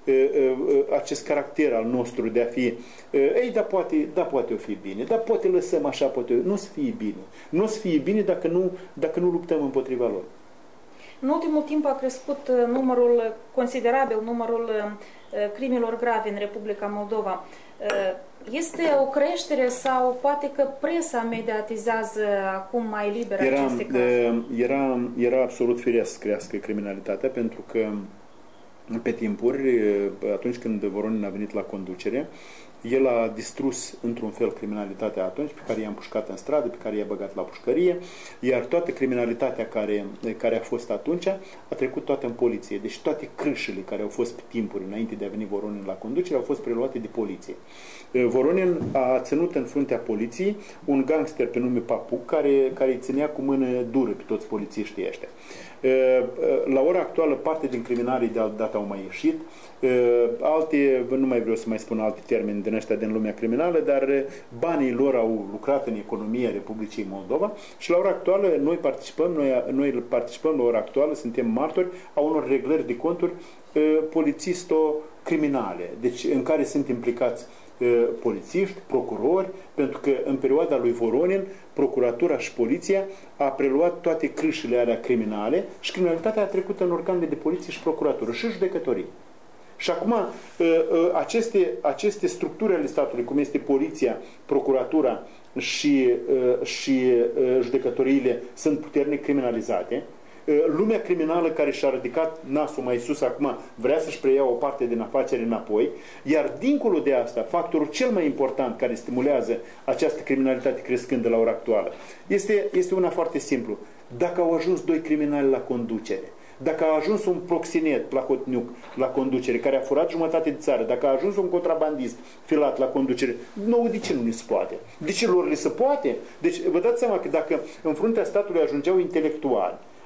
acest caracter al nostru de a fi, ei, da poate, da poate o fi bine, dar poate lăsăm așa, poate, nu o să fie bine. Nu o să fie bine dacă nu, dacă nu luptăm împotriva lor. În ultimul timp a crescut numărul considerabil, numărul crimilor grave în Republica Moldova. Este o creștere sau poate că presa mediatizează acum mai liber era, aceste cazuri? Era, era absolut firesc să crească criminalitatea, pentru că pe timpuri, atunci când Voronin a venit la conducere, el a distrus într-un fel criminalitatea atunci, pe care i-a împușcat în stradă, pe care i-a băgat la pușcărie, iar toată criminalitatea care, care a fost atunci a trecut toată în poliție. Deci toate crâșele care au fost pe timpuri înainte de a veni Voronin la conducere au fost preluate de poliție. Voronin a ținut în fruntea poliției un gangster pe nume Papuc, care, care îi ținea cu mână dură pe toți polițiștii ăștia. La ora actuală, parte din criminalii de altă dată au mai ieșit, alte, nu mai vreau să mai spun alte termeni din ăștia din lumea criminală, dar banii lor au lucrat în economia Republicii Moldova și la ora actuală noi participăm, noi, noi participăm la ora actuală, suntem martori a unor reglări de conturi polițisto-criminale, deci în care sunt implicați polițiști, procurori, pentru că în perioada lui Voronin, procuratura și poliția a preluat toate crâșile alea criminale și criminalitatea a trecut în organele de poliție și procuratură și judecătorii. Și acum aceste, aceste structuri ale statului, cum este poliția, procuratura și, și judecătoriile, sunt puternic criminalizate. Lumea criminală care și-a ridicat nasul mai sus acum vrea să-și preia o parte din afaceri înapoi, iar dincolo de asta, factorul cel mai important care stimulează această criminalitate crescândă la ora actuală este, este una foarte simplu. Dacă au ajuns doi criminali la conducere, dacă a ajuns un proxinet, Plahotniuc, la conducere, care a furat jumătate de țară, dacă a ajuns un contrabandist, Filat, la conducere, nouă de ce nu ne se poate? De ce lor le se poate? Deci vă dați seama că dacă în fruntea statului ajungeau intelectuali,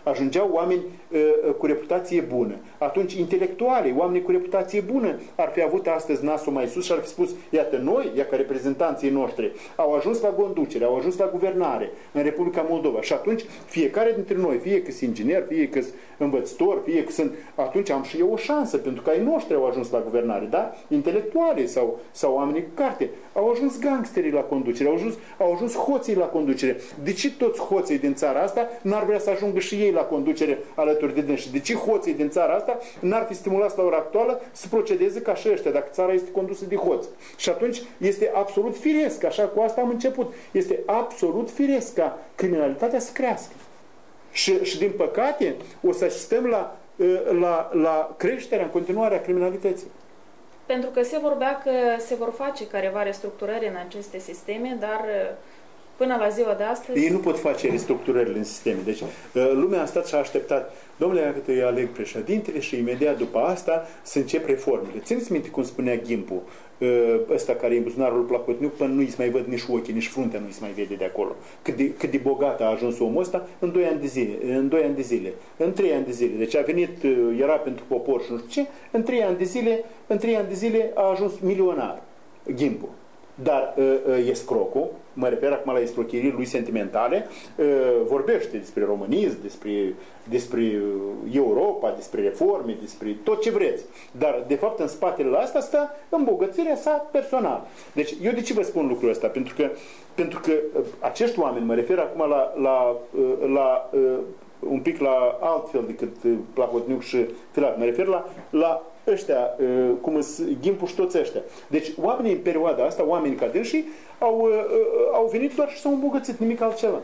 ajungeau oameni uh, cu reputație bună. Atunci, intelectualii, oamenii cu reputație bună ar fi avut astăzi nasul mai sus și ar fi spus, iată, noi, ia ca reprezentanții noștri, au ajuns la conducere, au ajuns la guvernare în Republica Moldova. Și atunci, fiecare dintre noi, fie că sunt inginer, fie că sunt învățător, fie că sunt... Atunci am și eu o șansă, pentru că ai noștri au ajuns la guvernare, da? Intelectuali sau, sau oamenii cu carte. Au ajuns gangsterii la conducere, au ajuns, au ajuns hoții la conducere. De ce toți hoții din țara asta n-ar vrea să ajungă și ei la conducere alături de dânsi? De ce hoții din țara asta n-ar fi stimulați la ora actuală să procedeze ca și ăștia, dacă țara este condusă de hoți? Și atunci este absolut firesc, așa cu asta am început, este absolut firesc ca criminalitatea să crească. Și, și din păcate o să asistăm la, la, la creșterea în continuare a criminalității. Pentru că se vorbea că se vor face careva restructurări în aceste sisteme, dar până la ziua de astăzi... Ei nu pot face restructurările în sisteme. Deci lumea a stat și a așteptat. Domnule, dacă îi aleg președintele și imediat după asta să încep reformele. Țineți minte cum spunea Gimpu, ăsta care e în buzunarul Plahotniuc, până nu-i mai văd nici ochii, nici fruntea nu-i mai vede de acolo. Cât de, cât de bogat a ajuns omul ăsta în doi ani de zile, în doi ani de zile, în trei ani de zile. Deci a venit, era pentru popor și nu știu ce, în trei ani de zile, în trei ani de zile a ajuns milionar, Gimpu. Dar uh, escrocul, mă refer acum la escrocherii lui sentimentale, uh, vorbește despre românism, despre, despre Europa, despre reforme, despre tot ce vreți. Dar, de fapt, în spatele ăsta stă îmbogățirea sa personală. Deci, eu de ce vă spun lucrul ăsta? Pentru că, pentru că acești oameni, mă refer acum la, la, la uh, un pic la altfel decât Plahotniuc și Filat, mă refer la, la ăștia, cum sunt Gimpu și toți ăștia. Deci oamenii în perioada asta, oamenii ca dânsii, au, au venit doar și s-au îmbogățit, nimic altceva.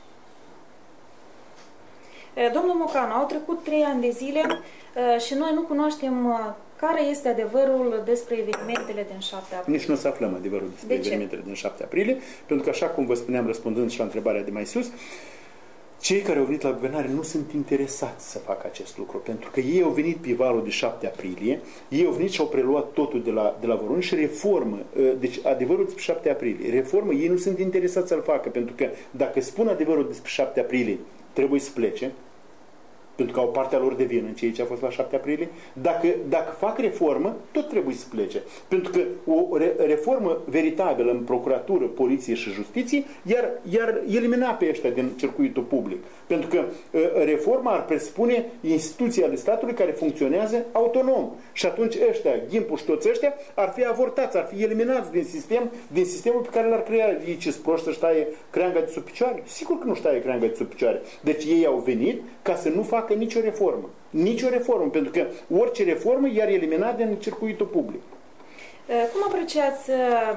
Domnul Mocanu, au trecut trei ani de zile și noi nu cunoaștem care este adevărul despre evenimentele din șapte aprilie. Nici nu o să aflăm adevărul despre de evenimentele din șapte aprilie, pentru că, așa cum vă spuneam răspundând și la întrebarea de mai sus, cei care au venit la guvernare nu sunt interesați să facă acest lucru, pentru că ei au venit pe valul de șapte aprilie, ei au venit și au preluat totul de la, de la Voroni și reformă, deci adevărul despre șapte aprilie, reformă, ei nu sunt interesați să-l facă, pentru că dacă spun adevărul despre șapte aprilie, trebuie să plece, pentru că au partea lor de vină în ceea ce a fost la șapte aprilie. Dacă, dacă fac reformă, tot trebuie să plece. Pentru că o re, reformă veritabilă în procuratură, poliție și justiție, iar, iar elimina pe ăștia din circuitul public. Pentru că reforma ar presupune instituția ale statului care funcționează autonom. Și atunci ăștia, Gimpu și toți ăștia, ar fi avortați, ar fi eliminați din sistem, din sistemul pe care l-ar crea. Ei ce-s proști să-și taie creanga de sub picioare? Sigur că nu-și taie creanga de sub picioare. Deci ei au venit ca să nu facă nicio reformă. Nicio reformă, pentru că orice reformă i-ar elimina din circuitul public. Cum apreciați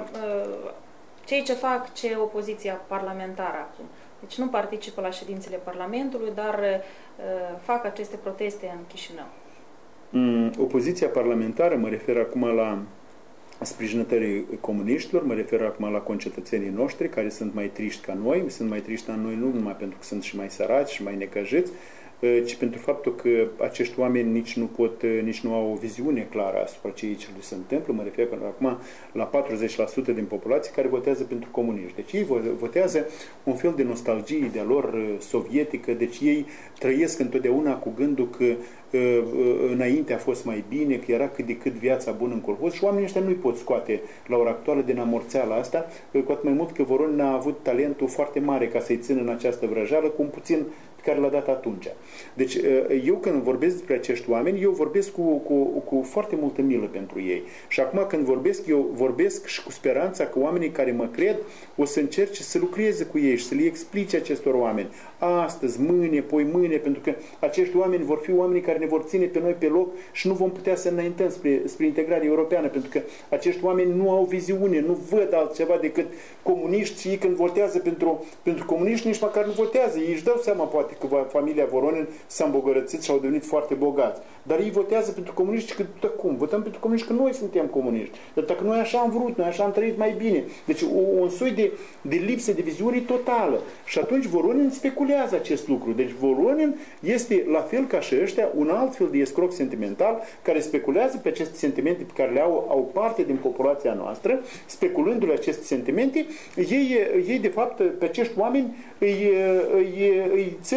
cei ce fac ce opoziția parlamentară acum? Deci nu participă la ședințele Parlamentului, dar fac aceste proteste în Chișinău. Mm, opoziția parlamentară, mă refer acum la sprijinătorii comuniștilor, mă refer acum la concetățenii noștri care sunt mai triști ca noi, sunt mai triști ca noi nu numai pentru că sunt și mai săraci și mai necăjiți, ci pentru faptul că acești oameni nici nu pot, nici nu au o viziune clară asupra ceea ce le se întâmplă. Mă refer acum la patruzeci la sută din populație care votează pentru comuniști. Deci ei votează un fel de nostalgie de-a lor sovietică, deci ei trăiesc întotdeauna cu gândul că înainte a fost mai bine, că era cât de cât viața bună în colhoz și oamenii ăștia nu-i pot scoate la ora actuală din amorțeala asta, cu atât mai mult că Voronin a avut talentul foarte mare ca să-i țină în această vrăjeală cu un puțin pe care l-a dat atunci. Deci eu când vorbesc despre acești oameni, eu vorbesc cu, cu, cu foarte multă milă pentru ei. Și acum când vorbesc, eu vorbesc și cu speranța că oamenii care mă cred o să încerce să lucreze cu ei și să le explice acestor oameni astăzi, mâine, poi mâine, pentru că acești oameni vor fi oamenii care ne vor ține pe noi pe loc și nu vom putea să înaintăm spre, spre integrare europeană, pentru că acești oameni nu au viziune, nu văd altceva decât comuniști și ei când votează pentru, pentru comuniști nici măcar nu votează. Ei își dau seama poate că familia Voronin s-a îmbogățit și au devenit foarte bogați. Dar ei votează pentru comuniști că, da, cum? Votăm pentru comuniști că noi suntem comuniști. Dar dacă noi așa am vrut, noi așa am trăit mai bine. Deci o, un soi de, de lipsă de viziune totală. Și atunci Voronin speculează acest lucru. Deci Voronin este, la fel ca și ăștia, un alt fel de escroc sentimental care speculează pe aceste sentimente pe care le au, au parte din populația noastră, speculându-le aceste sentimente, ei, ei de fapt, pe acești oameni îi, îi, îi țin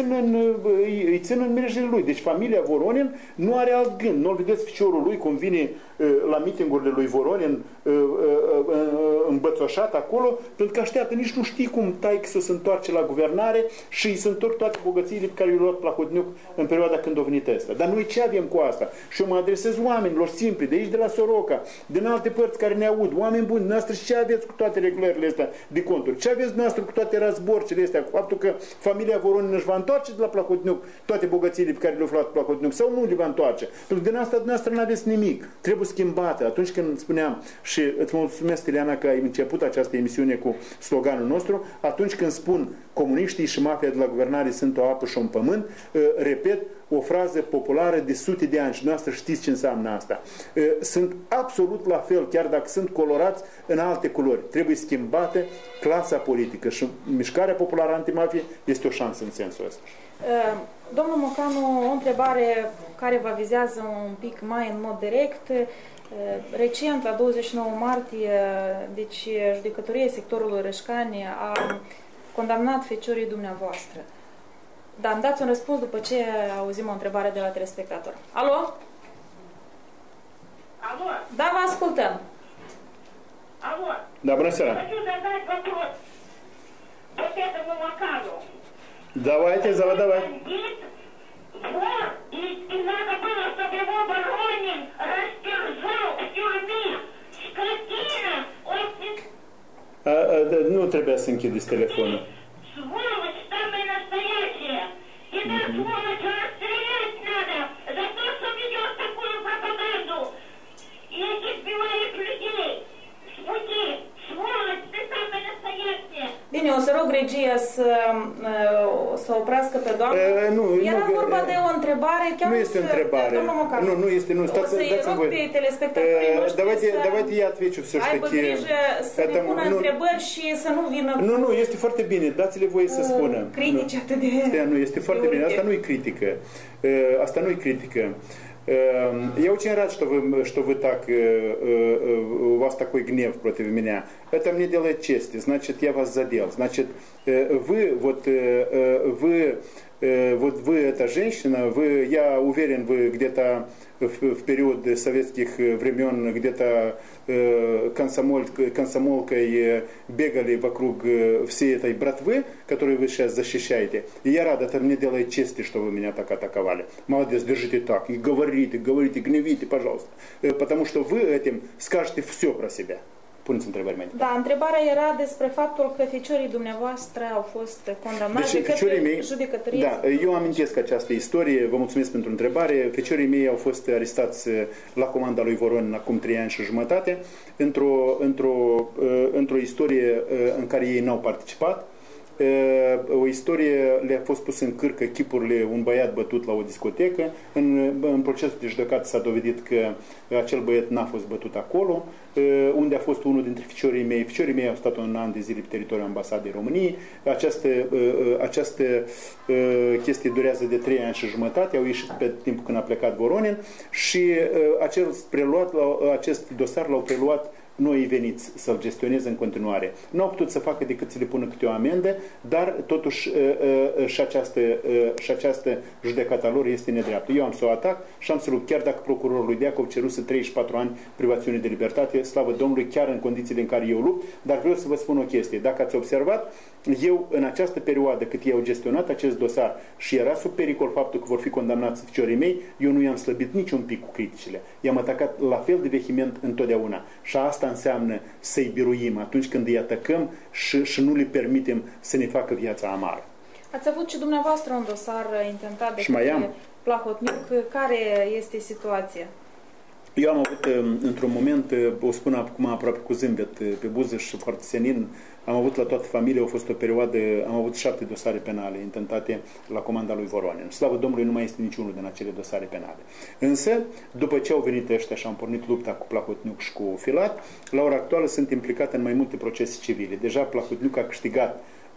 țin în, îi, îi țin în mrejele lui. Deci familia Voronin nu are alt gând. Nu-l vedeți ficiorul lui cum vine la mitingurile lui Voronin îmbățoșat acolo, pentru că așteaptă, nici nu știi cum taică să se întoarce la guvernare și îi se întorc toate bogățiile pe care i-a luat Plahotniuc în perioada când a venit ăsta. Dar noi ce avem cu asta? Și eu mă adresez oamenilor simpli, de aici de la Soroca, din alte părți care ne aud, oameni buni, noastre, ce aveți cu toate reglările astea de conturi? Ce aveți noastră cu toate razborcele astea, cu faptul că familia Voronin își va întoarce de la Plahotniuc toate bogățiile pe care le-a luat Plahotniuc sau nu le va întoarce? Pentru că din asta dumneavoastră nu aveți nimic. Trebuie schimbată. Atunci când spuneam, și îți mulțumesc, Ileana, că ai început această emisiune cu sloganul nostru, atunci când spun comuniștii și mafia de la guvernare sunt o apă și un pământ, repet o frază populară de sute de ani și dumneavoastră știți ce înseamnă asta. Sunt absolut la fel, chiar dacă sunt colorați în alte culori. Trebuie schimbată clasa politică și mișcarea populară antimafie este o șansă în sensul ăsta. Domnul Mocanu, o întrebare care vă vizează un pic mai în mod direct. Recent, la douăzeci și nouă martie, deci judecătoria sectorului Rășcani a condamnat feciorii dumneavoastră. Dar îmi dați un răspuns după ce auzim o întrebare de la telespectator. Alo? Alo? Da, vă ascultăm. Alo? Da, bună seara. Хочу задать вопрос вот этому Макану. Давайте, давай. Бандит, вор, и, и надо было, чтобы его Воронин растерзал в тюрьме. Скотина, он... A, a, nu trebuia să închideți telefonul. Сволочь самая настоящая. Тебя, сволочь, расстрелять надо за то, что ведешь такую пропаганду. И избиваешь людей с пути. Сволочь, ты самая настоящая. Bine, o să rog regia să, să oprească pe doamnă. E, nu, Era nu, vorba de o întrebare. Chiar nu este o întrebare. Nu, nu este. Nu, stați, o să-i dați-mi rog voi. pe telespectatorii noștri Давайте, să давайте я отвечу все-таки. aibă grijă să ne pună nu, întrebări și să nu vină Nu, nu, este foarte bine. Dați-le voie să spună. Critici atât de... Stea, nu, este foarte bine. Asta nu e critică. Asta nu e critică. Я очень рад, что вы, что вы так, у вас такой гнев против меня. Это мне делает честь. Значит, я вас задел. Значит, вы, вот, вы, вот вы эта женщина, вы, я уверен, вы где-то в, в период советских времен где-то комсомоль, комсомолкой бегали вокруг всей этой братвы, которую вы сейчас защищаете. И я рад, это мне делает честь, что вы меня так атаковали. Молодец, держите так. И говорите, говорите, гневите, пожалуйста. Потому что вы этим скажете все про себя. Puneți întrebări mai Da, întrebarea era despre faptul că feciorii dumneavoastră au fost condamnați deci, de către mei, judecătorie. Da, eu amintesc această istorie, vă mulțumesc pentru întrebare. Feciorii mei au fost arestați la comanda lui Voronin acum trei ani și jumătate, într-o, într-o, într-o istorie în care ei n-au participat. O istorie le-a fost pus în cârcă chipurile un băiat bătut la o discotecă. În, în procesul de judecată s-a dovedit că acel băiat n-a fost bătut acolo, unde a fost unul dintre ficiorii mei. Ficiorii mei au stat un an de zile pe teritoriul ambasadei României. Această, această chestie durează de trei ani și jumătate, au ieșit pe timpul când a plecat Voronin și acel preluat, acest dosar l-au preluat noi veniți să-l gestioneze în continuare. Nu au putut să facă decât să le pună câte o amendă, dar totuși și această, și această judecată a lor este nedreaptă. Eu am să o atac și am să lupt, chiar dacă procurorul lui Deacov ceruse treizeci și patru ani privațiune de libertate, slavă Domnului, chiar în condițiile în care eu lupt, dar vreau să vă spun o chestie. Dacă ați observat, eu în această perioadă cât ei au gestionat acest dosar și era sub pericol faptul că vor fi condamnați ficiorii mei, eu nu i-am slăbit nici un pic cu criticile. I-am atacat la fel de vehiment întotdeauna. Și asta înseamnă să-i biruim atunci când îi atacăm și, și nu le permitem să ne facă viața amară. Ați avut și dumneavoastră un dosar intentat de și mai am. Plahotniuc. Care este situația? Eu am avut, într-un moment, o spun acum aproape cu zâmbet pe buză și foarte senin, am avut la toată familia, a fost o perioadă, am avut șapte dosare penale intentate la comanda lui Voronin. Slavă Domnului, nu mai este niciunul din acele dosare penale. Însă, după ce au venit ăștia și am pornit lupta cu Plahotniuc și cu Filat, la ora actuală sunt implicat în mai multe procese civile. Deja Plahotniuc a câștigat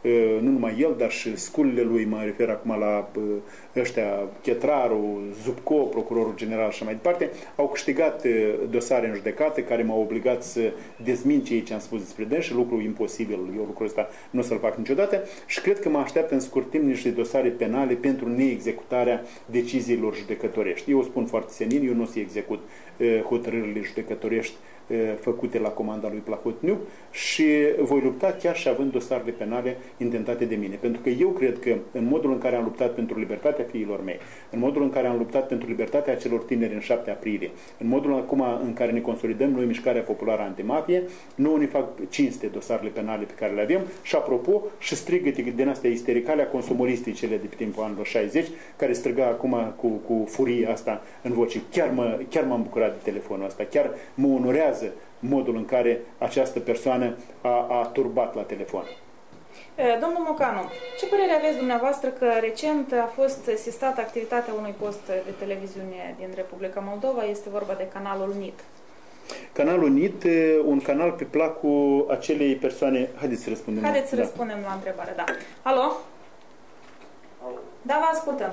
nu numai el, dar și sculele lui, mă refer acum la ăștia, Chetraru, Zubco, procurorul general și mai departe, au câștigat dosare în judecată care m-au obligat să dezmin ce am spus despre dâns și lucru imposibil. Eu lucrul ăsta nu o să-l fac niciodată și cred că mă așteaptă în scurt timp niște dosare penale pentru neexecutarea deciziilor judecătorești. Eu o spun foarte senin, eu nu o să execut hotărârile judecătorești făcute la comanda lui Plahotniuc și voi lupta chiar și având dosarele penale intentate de mine. Pentru că eu cred că în modul în care am luptat pentru libertatea fiilor mei, în modul în care am luptat pentru libertatea acelor tineri în șapte aprilie, în modul acum în care ne consolidăm noi Mișcarea Populară Antimafie, nu ne fac cinste dosarele penale pe care le avem și apropo și strigăte din astea istericale a consumoristii cele de pe timpul anilor șaizeci, care striga acum cu, cu furie asta în voce. Chiar, mă, chiar m-am bucurat de telefonul ăsta, chiar mă onorează modul în care această persoană a, a turbat la telefon. Domnul Mocanu, ce părere aveți dumneavoastră că recent a fost sistată activitatea unui post de televiziune din Republica Moldova? Este vorba de canalul N I T. Canalul N I T, un canal pe placul acelei persoane... Haideți să răspundem. Haideți să da. răspundem la întrebare, da. Alo? Alo. Da, vă ascultăm.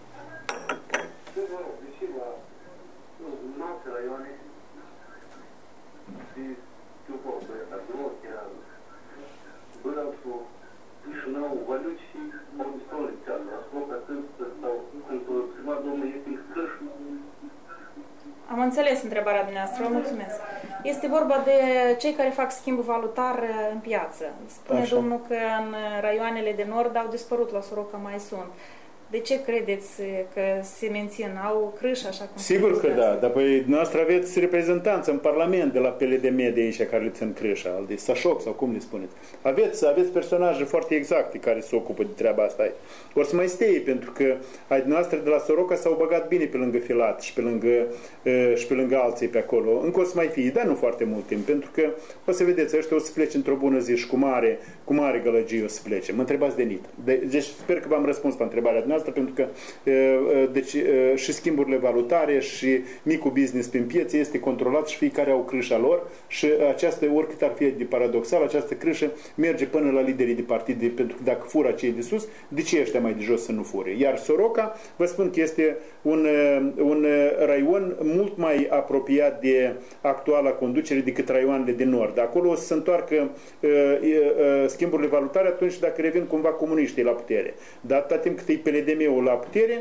Am înțeles întrebarea dumneavoastră, vă mulțumesc. Este vorba de cei care fac schimb valutar în piață. Spune Așa. Domnul că în raioanele de nord au dispărut, la Soroca mai sunt. De ce credeți că se mențin? Au crâș așa cum Sigur că da, dar păi noastră aveți reprezentanță în Parlament de la P L D M de aici care le țin crâșa, al de Sașoc sau cum le spuneți. Aveți, aveți personaje foarte exacte care se ocupă de treaba asta. O să mai stea, pentru că ai noastre de la Soroca s-au băgat bine pe lângă Filat și pe lângă, uh, și pe lângă alții pe acolo. Încă o să mai fie, dar nu foarte mult timp, pentru că o să vedeți, ăștia o să plece într-o bună zi și cu mare, cu mare gălăgie o să plece. Mă întrebați de N I T. De, deci sper că v-am răspuns pe întrebarea noastră, pentru că deci, și schimburile valutare și micul business prin piețe este controlat și fiecare au crâșa lor și această, oricât ar fi de paradoxal, această crâșă merge până la liderii de partide, pentru că dacă fură cei de sus, de ce ăștia mai de jos să nu fure? Iar Soroca, vă spun că este un, un raion mult mai apropiat de actuala conducere decât raioanele de nord. Acolo o să se întoarcă uh, uh, schimburile valutare atunci dacă revin cumva comuniștii la putere. Dar atâta timp cât e P L D M-ul la putere,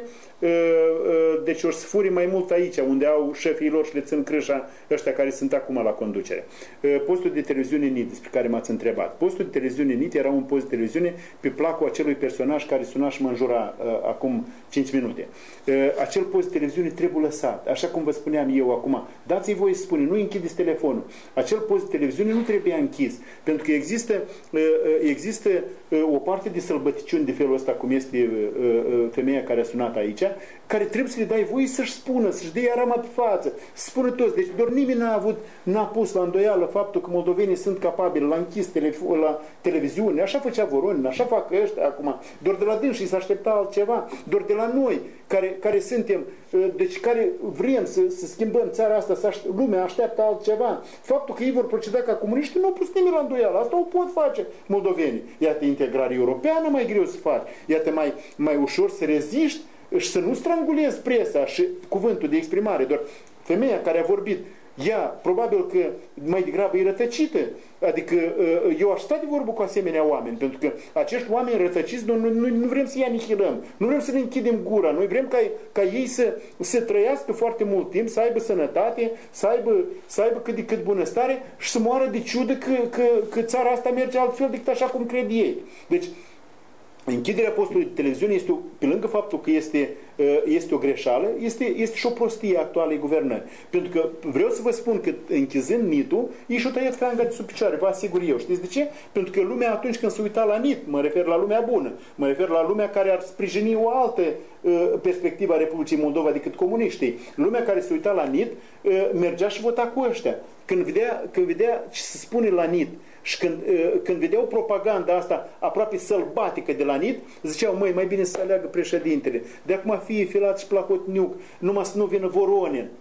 deci o să furi mai mult aici, unde au șefii lor și le țin crâșa ăștia care sunt acum la conducere. Postul de televiziune N I T, despre care m-ați întrebat. Postul de televiziune N I T era un post de televiziune pe placul acelui personaj care suna și mă înjura acum cinci minute. Acel post de televiziune trebuie lăsat, așa cum vă spuneam eu acum. Dați-i voie să spune, nu închideți telefonul. Acel post de televiziune nu trebuia închis, pentru că există, există o parte de sălbăticiuni de felul ăsta, cum este femeia care a sunat aici, care trebuie să le dai voie să-și spună, să-și dea rama pe față, să spună toți. Deci doar nimeni n-a avut, n-a pus la îndoială faptul că moldovenii sunt capabili, l-a închis la televiziune, așa făcea Voronin, așa fac ăștia acum, doar de la dânsii s-a aștepta altceva, doar de la noi, care, care suntem, deci care vrem să, să schimbăm țara asta, să aștept, lumea așteaptă altceva. Faptul că ei vor proceda ca comuniști nu au pus nimeni la îndoială, asta o pot face moldovenii. Iată, integrare europeană mai greu să faci, iată, mai, mai ușor să reziști și să nu strangulezi presa și cuvântul de exprimare. Doar femeia care a vorbit, ea probabil că mai degrabă e rătăcită. Adică eu aș sta de vorbă cu asemenea oameni, pentru că acești oameni rătăciți nu, nu, nu vrem să-i anihilăm, nu vrem să le închidem gura, noi vrem ca, ca ei să, să trăiască foarte mult timp, să aibă sănătate, să aibă, să aibă cât de cât bunăstare și să moară de ciudă că, că, că țara asta merge altfel decât așa cum cred ei. Deci, închiderea postului de televiziune este, pe lângă faptul că este, este o greșeală, este, este și o prostie actualei guvernări. Pentru că vreau să vă spun că închizând N I T-ul, ei și-o tăiat franga de sub picioare, vă asigur eu. Știți de ce? Pentru că lumea atunci când se uita la N I T, mă refer la lumea bună, mă refer la lumea care ar sprijini o altă uh, perspectivă a Republicii Moldova decât comuniștii. Lumea care se uita la N I T uh, mergea și vota cu ăștia. Când vedea, când vedea ce se spune la N I T, și când, când vedeau propaganda asta aproape sălbatică de la N I T, ziceau, măi, mai bine să aleagă președintele. De acum fie Filat și Plahotniuc, numai să nu vină Voronin.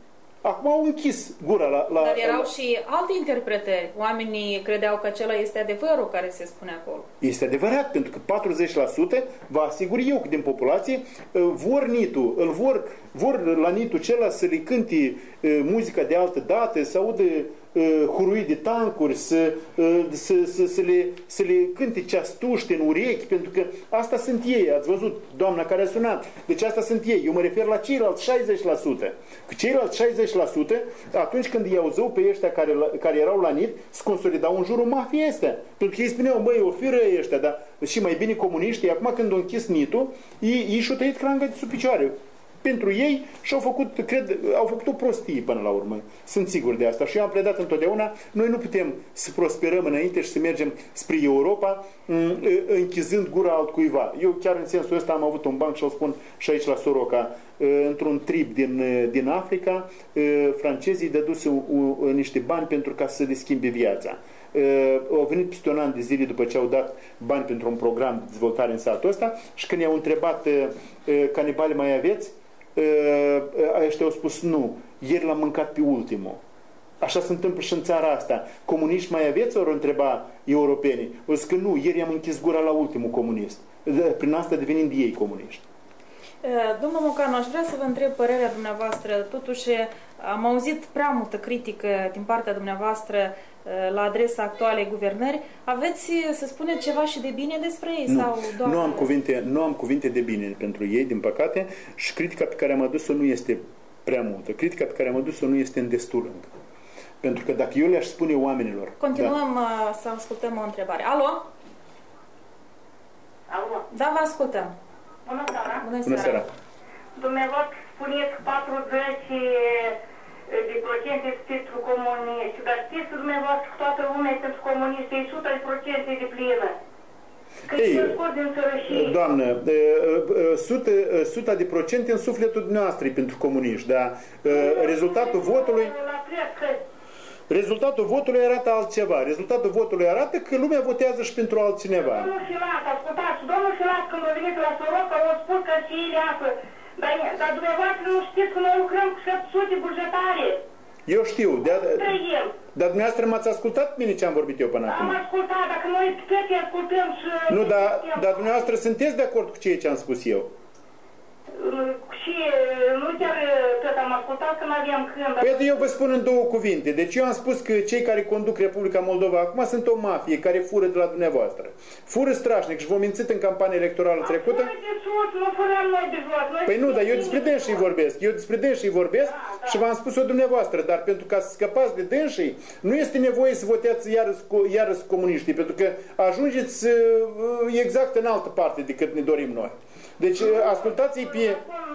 Acum au închis gura la... la Dar erau la... și alte interpretări. Oamenii credeau că acela este adevărul care se spune acolo. Este adevărat, pentru că patruzeci la sută, vă asigur eu că din populație, vor nitul, îl vor, vor la nitul acela să le cânte muzica de altă dată, să audă huruit de tancuri, să, să, să, să, le, să le cânte ceastuște în urechi, pentru că asta sunt ei, ați văzut, doamna care a sunat, deci asta sunt ei, eu mă refer la ceilalți șaizeci la sută, că ceilalți șaizeci la sută, atunci când îi auzau pe ăștia care, care erau la nit, se consolidau în jurul mafiei astea, pentru că ei spuneau, băi, o fi răi ăștia, dar și mai bine comuniștii, acum când au închis nitul, ei, ei și-au tăiat cranga de sub picioare. Pentru ei și-au făcut, cred, au făcut o prostie până la urmă. Sunt sigur de asta. Și eu am pledat întotdeauna, noi nu putem să prosperăm înainte și să mergem spre Europa închizând gura altcuiva. Eu chiar în sensul ăsta am avut un banc și o spun și aici la Soroca, într-un trip din, din Africa, francezii dăduse niște bani pentru ca să le schimbe viața. Au venit peste un an de zile după ce au dat bani pentru un program de dezvoltare în satul ăsta și când i-au întrebat canibale mai aveți, ăștia au spus nu, ieri l-am mâncat pe ultimul. Așa se întâmplă și în țara asta. Comuniști mai aveți? Ori întreba europenii. O zis că nu, ieri i-am închis gura la ultimul comunist. Prin asta devenind ei comuniști. Domnul Mocanu, aș vrea să vă întreb părerea dumneavoastră. Totuși, am auzit prea multă critică din partea dumneavoastră la adresa actualei guvernări. Aveți să spuneți ceva și de bine despre ei? Nu, sau doar... nu, am cuvinte, nu am cuvinte de bine pentru ei, din păcate, și critica pe care am adus-o nu este prea multă. Critica pe care am adus-o nu este în destul încă. Pentru că dacă eu le-aș spune oamenilor... Continuăm da, să ascultăm o întrebare. Alo? Alo? Da, vă ascultăm. Bună seara! Bună seara! Bună seara. Dumneavoastră spuneți patruzeci de procente pentru comuniști, dar știți că dumneavoastră că toată lumea e pentru comuniști, e o sută de procente de plină. Că Ei, e scos din sărășie. doamnă, suta de procente în sufletul dumneavoastră e pentru comuniști, dar rezultatul votului... Rezultatul votului arată altceva. Rezultatul votului arată că lumea votează și pentru altcineva. Domnul Filat, ascultați, domnul Filat când a venit la Soroca, a spus că și ei leasă. Dar, dar dumneavoastră nu știți că noi lucrăm cu șapte sute bugetare. Eu știu. De Trăim. Dar dumneavoastră m-ați ascultat mine ce am vorbit eu până acum? Am ascultat, dacă noi toate ascultăm și... Nu, dar, dar dumneavoastră sunteți de acord cu ceea ce am spus eu? Și nu chiar tot am ascultat că n-aveam când. Păi eu vă spun în două cuvinte. Deci eu am spus că cei care conduc Republica Moldova acum sunt o mafie care fură de la dumneavoastră. Fură strașnic și v-au mințit în campania electorală trecută. Fură de sus, nu furăm noi de jos. Noi păi nu, dar eu despre dânsii vorbesc. Eu despre dânsii vorbesc da, da. și v-am spus-o dumneavoastră. Dar pentru ca să scăpați de dânsii, nu este nevoie să voteați iarăși, iarăși comuniștii. Pentru că ajungeți exact în altă parte decât ne dorim noi. Deci ascultați-i pe...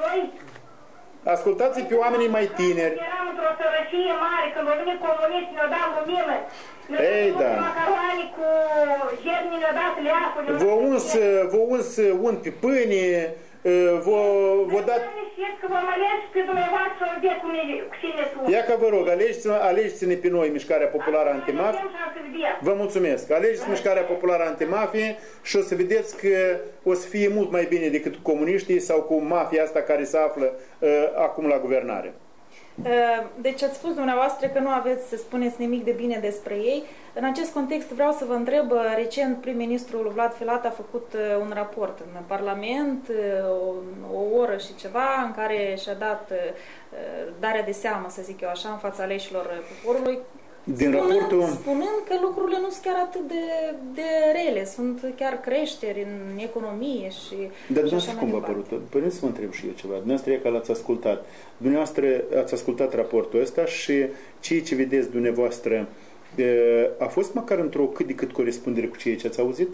Ascultați-i pe oamenii mai tineri. Eram într-o sărăcie mare, când au venit comuniști, ne-au dat lumină. Ei, da. Macaroni cu gerni, ne-au dat leafă. Vă uns, vă uns unt pe pâine, vă, vă dat... Că vă alegi pe dumneavoastră să vedeți cu cine tu. Ia că vă rog, alegeți-ne pe noi Mișcarea Populară Antimafie. Vă mulțumesc. Alegeți Mișcarea Populară Antimafie și o să vedeți că o să fie mult mai bine decât cu comuniștii sau cu mafia asta care se află uh, acum la guvernare. Deci ați spus dumneavoastră că nu aveți să spuneți nimic de bine despre ei. În acest context vreau să vă întreb, recent prim-ministrul Vlad Filat a făcut un raport în Parlament, o, o oră și ceva, în care și-a dat darea de seamă, să zic eu așa, în fața aleșilor poporului, din spunând, raportul... spunând că lucrurile nu sunt chiar atât de, de rele, sunt chiar creșteri în economie și... Dar dumneavoastră cum v-a părut? Părinte să vă întreb și eu ceva. Dumneavoastră e că l-ați ascultat. Dumneavoastră ați ascultat raportul ăsta și ceea ce vedeți dumneavoastră a fost măcar într-o cât de cât corespundere cu ceea ce ați auzit?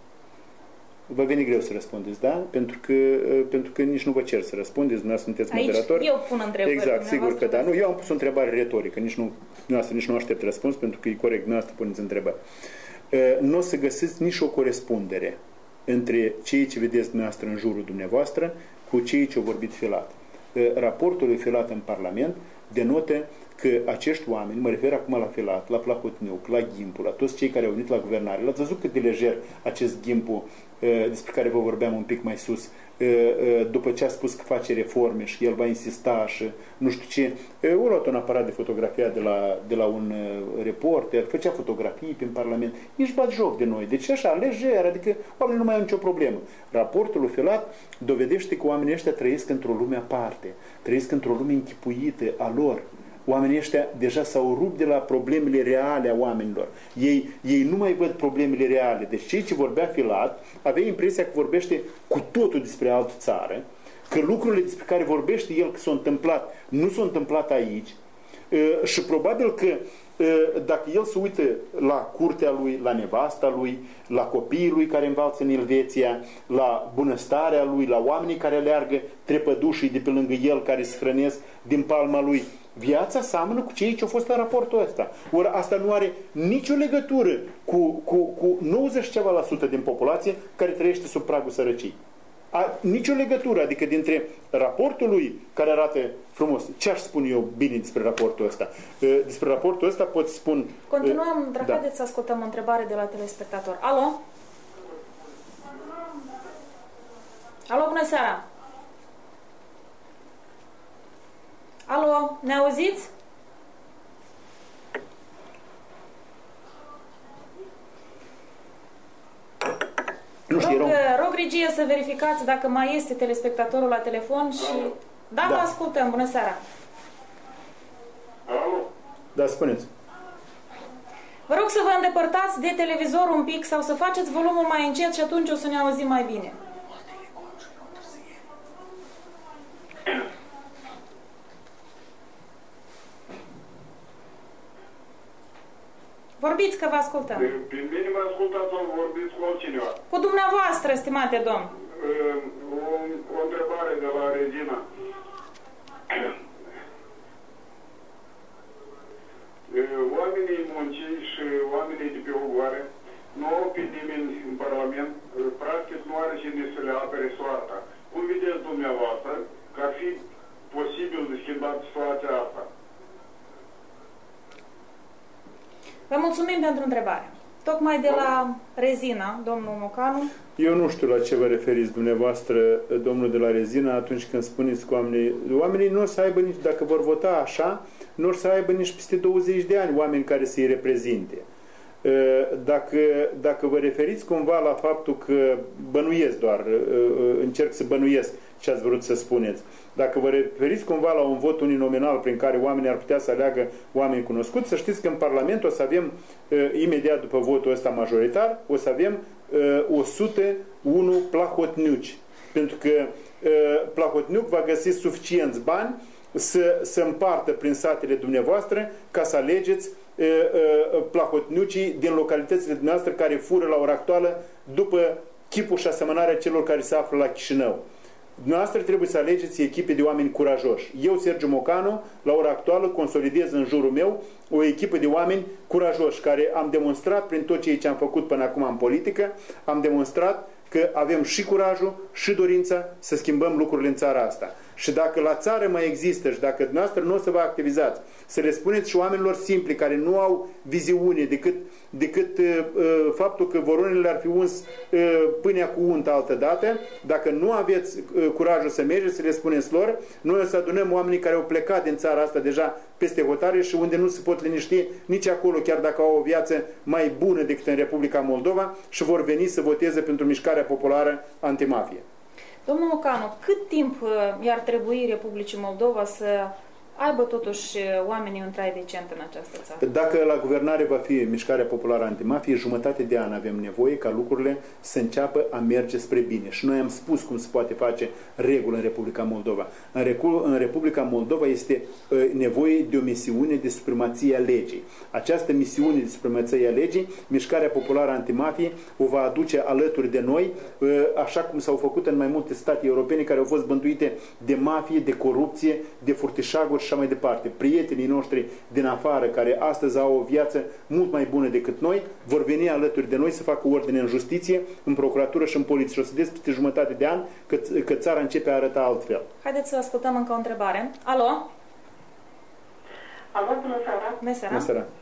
Va veni greu să răspundeți, da? Pentru că, pentru că nici nu vă cer să răspundeți, dumneavoastră sunteți moderatori. Aici eu pun întrebări. Exact, sigur că da. Nu, eu am pus o întrebare retorică, nici nu, dumneavoastră nici nu aștept răspuns, pentru că e corect, dumneavoastră puneți întrebări. Nu o să găsiți nici o corespundere între ceea ce vedeți dumneavoastră în jurul dumneavoastră cu ceea ce a vorbit Filat. Raportul lui Filat în Parlament denotă că acești oameni, mă refer acum la Filat, la Plahotniuc, la Gimpu, la toți cei care au venit la guvernare, l-ați văzut cât de lejer acest Gimpu, despre care vă vorbeam un pic mai sus, după ce a spus că face reforme și el va insista și nu știu ce, o luat un aparat de fotografiat de la, de la un reporter, făcea fotografii prin Parlament, nici bat joc de noi. Deci așa, lejer, adică oamenii nu mai au nicio problemă. Raportul lui Filat dovedește că oamenii ăștia trăiesc într-o lume aparte, trăiesc într-o lume închipuită a lor. Oamenii ăștia deja s-au rupt de la problemele reale a oamenilor. Ei, ei nu mai văd problemele reale. Deci cei ce vorbea Filat avea impresia că vorbește cu totul despre altă țară, că lucrurile despre care vorbește el că s-au întâmplat, nu s-au întâmplat aici și probabil că dacă el se uită la curtea lui, la nevasta lui, la copiii lui care învață în Elveția, la bunăstarea lui, la oamenii care aleargă trepădușii de pe lângă el, care se hrănesc din palma lui, viața seamănă cu cei ce au fost în raportul ăsta. Ori asta nu are nicio legătură cu, cu, cu nouăzeci ceva la sută din populație care trăiește sub pragul sărăciei. A, nicio legătură, adică dintre raportul lui, care arată frumos, ce aș spune eu bine despre raportul ăsta? Despre raportul ăsta pot spun... Continuăm, drag, da. haideți să ascultăm o întrebare de la telespectator. Alo? Alo, bună seara! Alo, ne auziți? Nu știu, rog, erau... rog regie să verificați dacă mai este telespectatorul la telefon și... Da, da. Vă ascultăm, bună seara! Alo? Da, spuneți. Vă rog să vă îndepărtați de televizor un pic sau să faceți volumul mai încet și atunci o să ne auzim mai bine. Vorbiți că vă ascultăm. Prin mine mă ascultați sau vorbiți cu altcineva? Cu dumneavoastră, stimate domn. O, o întrebare de la Regina. Oamenii muncii și oamenii de pe ogoare nu au pe nimeni în Parlament, practic nu are cine să le apere soarta. Cum vedeți dumneavoastră că ar fi posibil de schimbat situația asta? Vă mulțumim pentru întrebare. Tocmai de la Rezina, domnul Mocanu. Eu nu știu la ce vă referiți dumneavoastră, domnul de la Rezina, atunci când spuneți că oamenii... Oamenii nu o să aibă nici, dacă vor vota așa, nu o să aibă nici peste douăzeci de ani oameni care să-i reprezinte. Dacă, dacă vă referiți cumva la faptul că bănuiesc doar, încerc să bănuiesc ce ați vrut să spuneți, dacă vă referiți cumva la un vot uninominal prin care oamenii ar putea să aleagă oameni cunoscuți, să știți că în Parlament o să avem, imediat după votul ăsta majoritar, o să avem o sută unu plahotniuci. Pentru că Plahotniuc va găsi suficienți bani să, să împartă prin satele dumneavoastră ca să alegeți plahotniucii din localitățile dumneavoastră care fură la ora actuală după chipul și asemănarea celor care se află la Chișinău. Dumneavoastră trebuie să alegeți echipe de oameni curajoși. Eu, Sergiu Mocanu, la ora actuală consolidez în jurul meu o echipă de oameni curajoși care am demonstrat prin tot ceea ce am făcut până acum în politică, am demonstrat că avem și curajul și dorința să schimbăm lucrurile în țara asta. Și dacă la țară mai există și dacă dumneavoastră nu o să vă activizați, să le spuneți și oamenilor simpli care nu au viziune decât, decât uh, faptul că voronele ar fi uns uh, pâinea cu unt altă dată, dacă nu aveți uh, curajul să mergeți, să le spuneți lor, noi o să adunăm oamenii care au plecat din țara asta deja peste hotare și unde nu se pot liniști nici acolo, chiar dacă au o viață mai bună decât în Republica Moldova și vor veni să voteze pentru mișcarea populară antimafie. Domnul Mocanu, cât timp i-ar trebui Republicii Moldova să aibă totuși oamenii un trai decent în această țară? Dacă la guvernare va fi mișcarea populară antimafie, jumătate de an avem nevoie ca lucrurile să înceapă a merge spre bine. Și noi am spus cum se poate face regulă în Republica Moldova. În, Recu în Republica Moldova este uh, nevoie de o misiune de supremație a legii. Această misiune de supremație a legii, mișcarea populară antimafie o va aduce alături de noi, uh, așa cum s-au făcut în mai multe state europene care au fost bântuite de mafie, de corupție, de furtișaguri și așa mai departe. Prietenii noștri din afară, care astăzi au o viață mult mai bună decât noi, vor veni alături de noi să facă ordine în justiție, în procuratură și în poliție. Și o să vedeți peste jumătate de an că, că țara începe a arăta altfel. Haideți să ascultăm încă o întrebare. Alo? Alo, bună seara! Bună seara! Bună seara!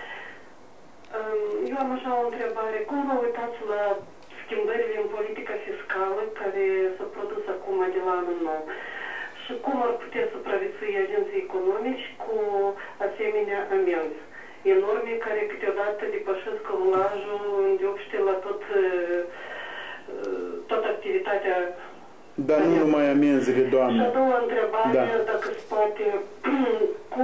Eu am așa o întrebare. Cum vă uitați la schimbările în politica fiscală care s-au produs acum de la anul nou? Și cum ar putea supraviețui agenții economici cu asemenea amenzi enorme care câteodată depășesc rulajul îndeopște la tot, toată activitatea. Dar nu numai amenzile, doamne. Și a doua întrebare, da. Dacă se poate, cum,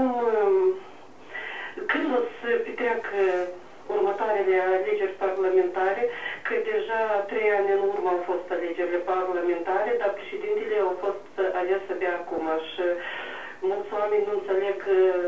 când o să petreacă următoarele alegeri parlamentare, că deja trei ani în urmă au fost alegerile parlamentare, dar președintele au fost ales abia acum și mulți oameni nu înțeleg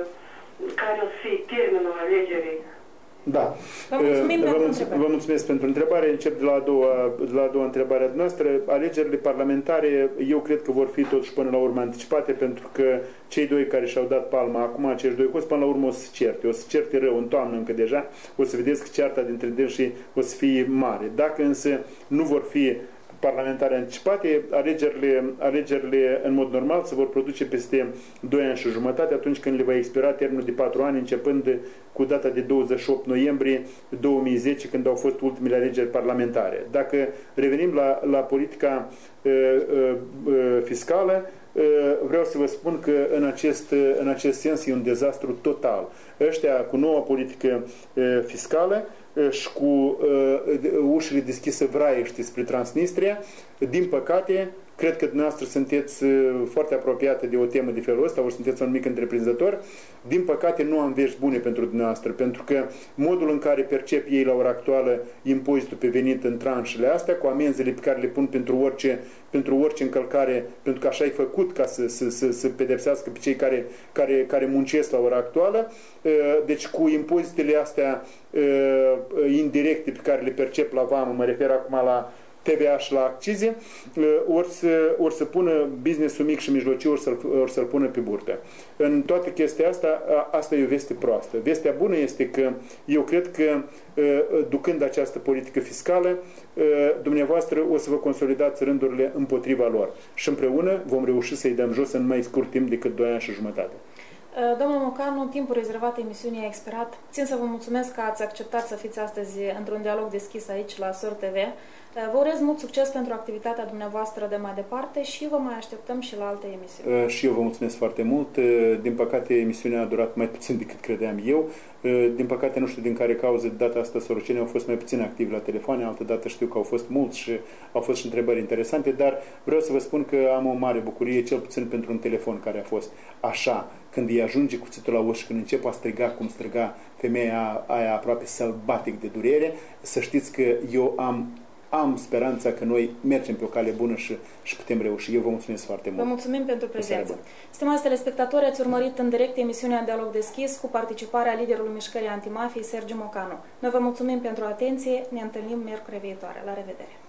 care o să fie termenul alegerii. Da. Vă, mulțumim vă, mulțumesc, vă mulțumesc pentru întrebare. Încep de la a doua, de la a doua întrebare noastră. Alegerile parlamentare, eu cred că vor fi totuși până la urmă anticipate, pentru că cei doi care și-au dat palma acum, acești doi coți, până la urmă o să se certe. O să se certe rău în toamnă încă deja. O să vedeți că cearta dintre dânsii o să fie mare. Dacă însă nu vor fi parlamentare anticipate, alegerile, alegerile în mod normal se vor produce peste doi ani și jumătate, atunci când le va expira termenul de patru ani, începând cu data de douăzeci și opt noiembrie două mii zece, când au fost ultimele alegeri parlamentare. Dacă revenim la, la politica uh, uh, fiscală, uh, vreau să vă spun că în acest, în acest sens e un dezastru total. Ăștia, cu noua politică uh, fiscală, și cu uh, ușile deschise vraiești spre Transnistria, din păcate, cred că dumneavoastră sunteți uh, foarte apropiate de o temă de felul ăsta, ori sunteți un mic întreprinzător. Din păcate, nu am vești bune pentru dumneavoastră, pentru că modul în care percep ei la ora actuală impozitul pe venit în tranșele astea, cu amenzile pe care le pun pentru orice, pentru orice încălcare, pentru că așa e făcut ca să, să, să, să pedepsească pe cei care, care, care muncesc la ora actuală, uh, deci cu impozitele astea uh, indirecte pe care le percep la vamă, mă refer acum la T V A și la accize, ori să, ori să pună business-ul mic și mijlociu, ori să-l, ori să-l pună pe burtă. În toată chestia asta, asta e o veste proastă. Vestea bună este că eu cred că, ducând această politică fiscală, dumneavoastră o să vă consolidați rândurile împotriva lor. Și împreună vom reuși să-i dăm jos în mai scurt timp decât doi ani și jumătate. Domnul Mocanu, timpul rezervat emisiunii a expirat. Țin să vă mulțumesc că ați acceptat să fiți astăzi într-un dialog deschis aici la S O R T V. Vă urez mult succes pentru activitatea dumneavoastră de mai departe și vă mai așteptăm și la alte emisiuni. Și eu vă mulțumesc foarte mult. Din păcate, emisiunea a durat mai puțin decât credeam eu. Din păcate, nu știu din care cauză, de data asta sorocenii au fost mai puțin activi la telefoane, altă dată știu că au fost mulți și au fost și întrebări interesante, dar vreau să vă spun că am o mare bucurie, cel puțin pentru un telefon care a fost așa, când îi ajunge cuțitul la ușă, când încep a striga cum striga femeia aia aproape sălbatic de durere, să știți că eu am am speranța că noi mergem pe o cale bună și, și putem reuși. Eu vă mulțumesc foarte mult. Vă mulțumim pentru prezență. Stimați telespectatori, ați urmărit în direct emisiunea Dialog Deschis cu participarea liderului Mișcării Antimafii, Sergiu Mocanu. Noi vă mulțumim pentru atenție. Ne întâlnim miercuri viitoare. La revedere!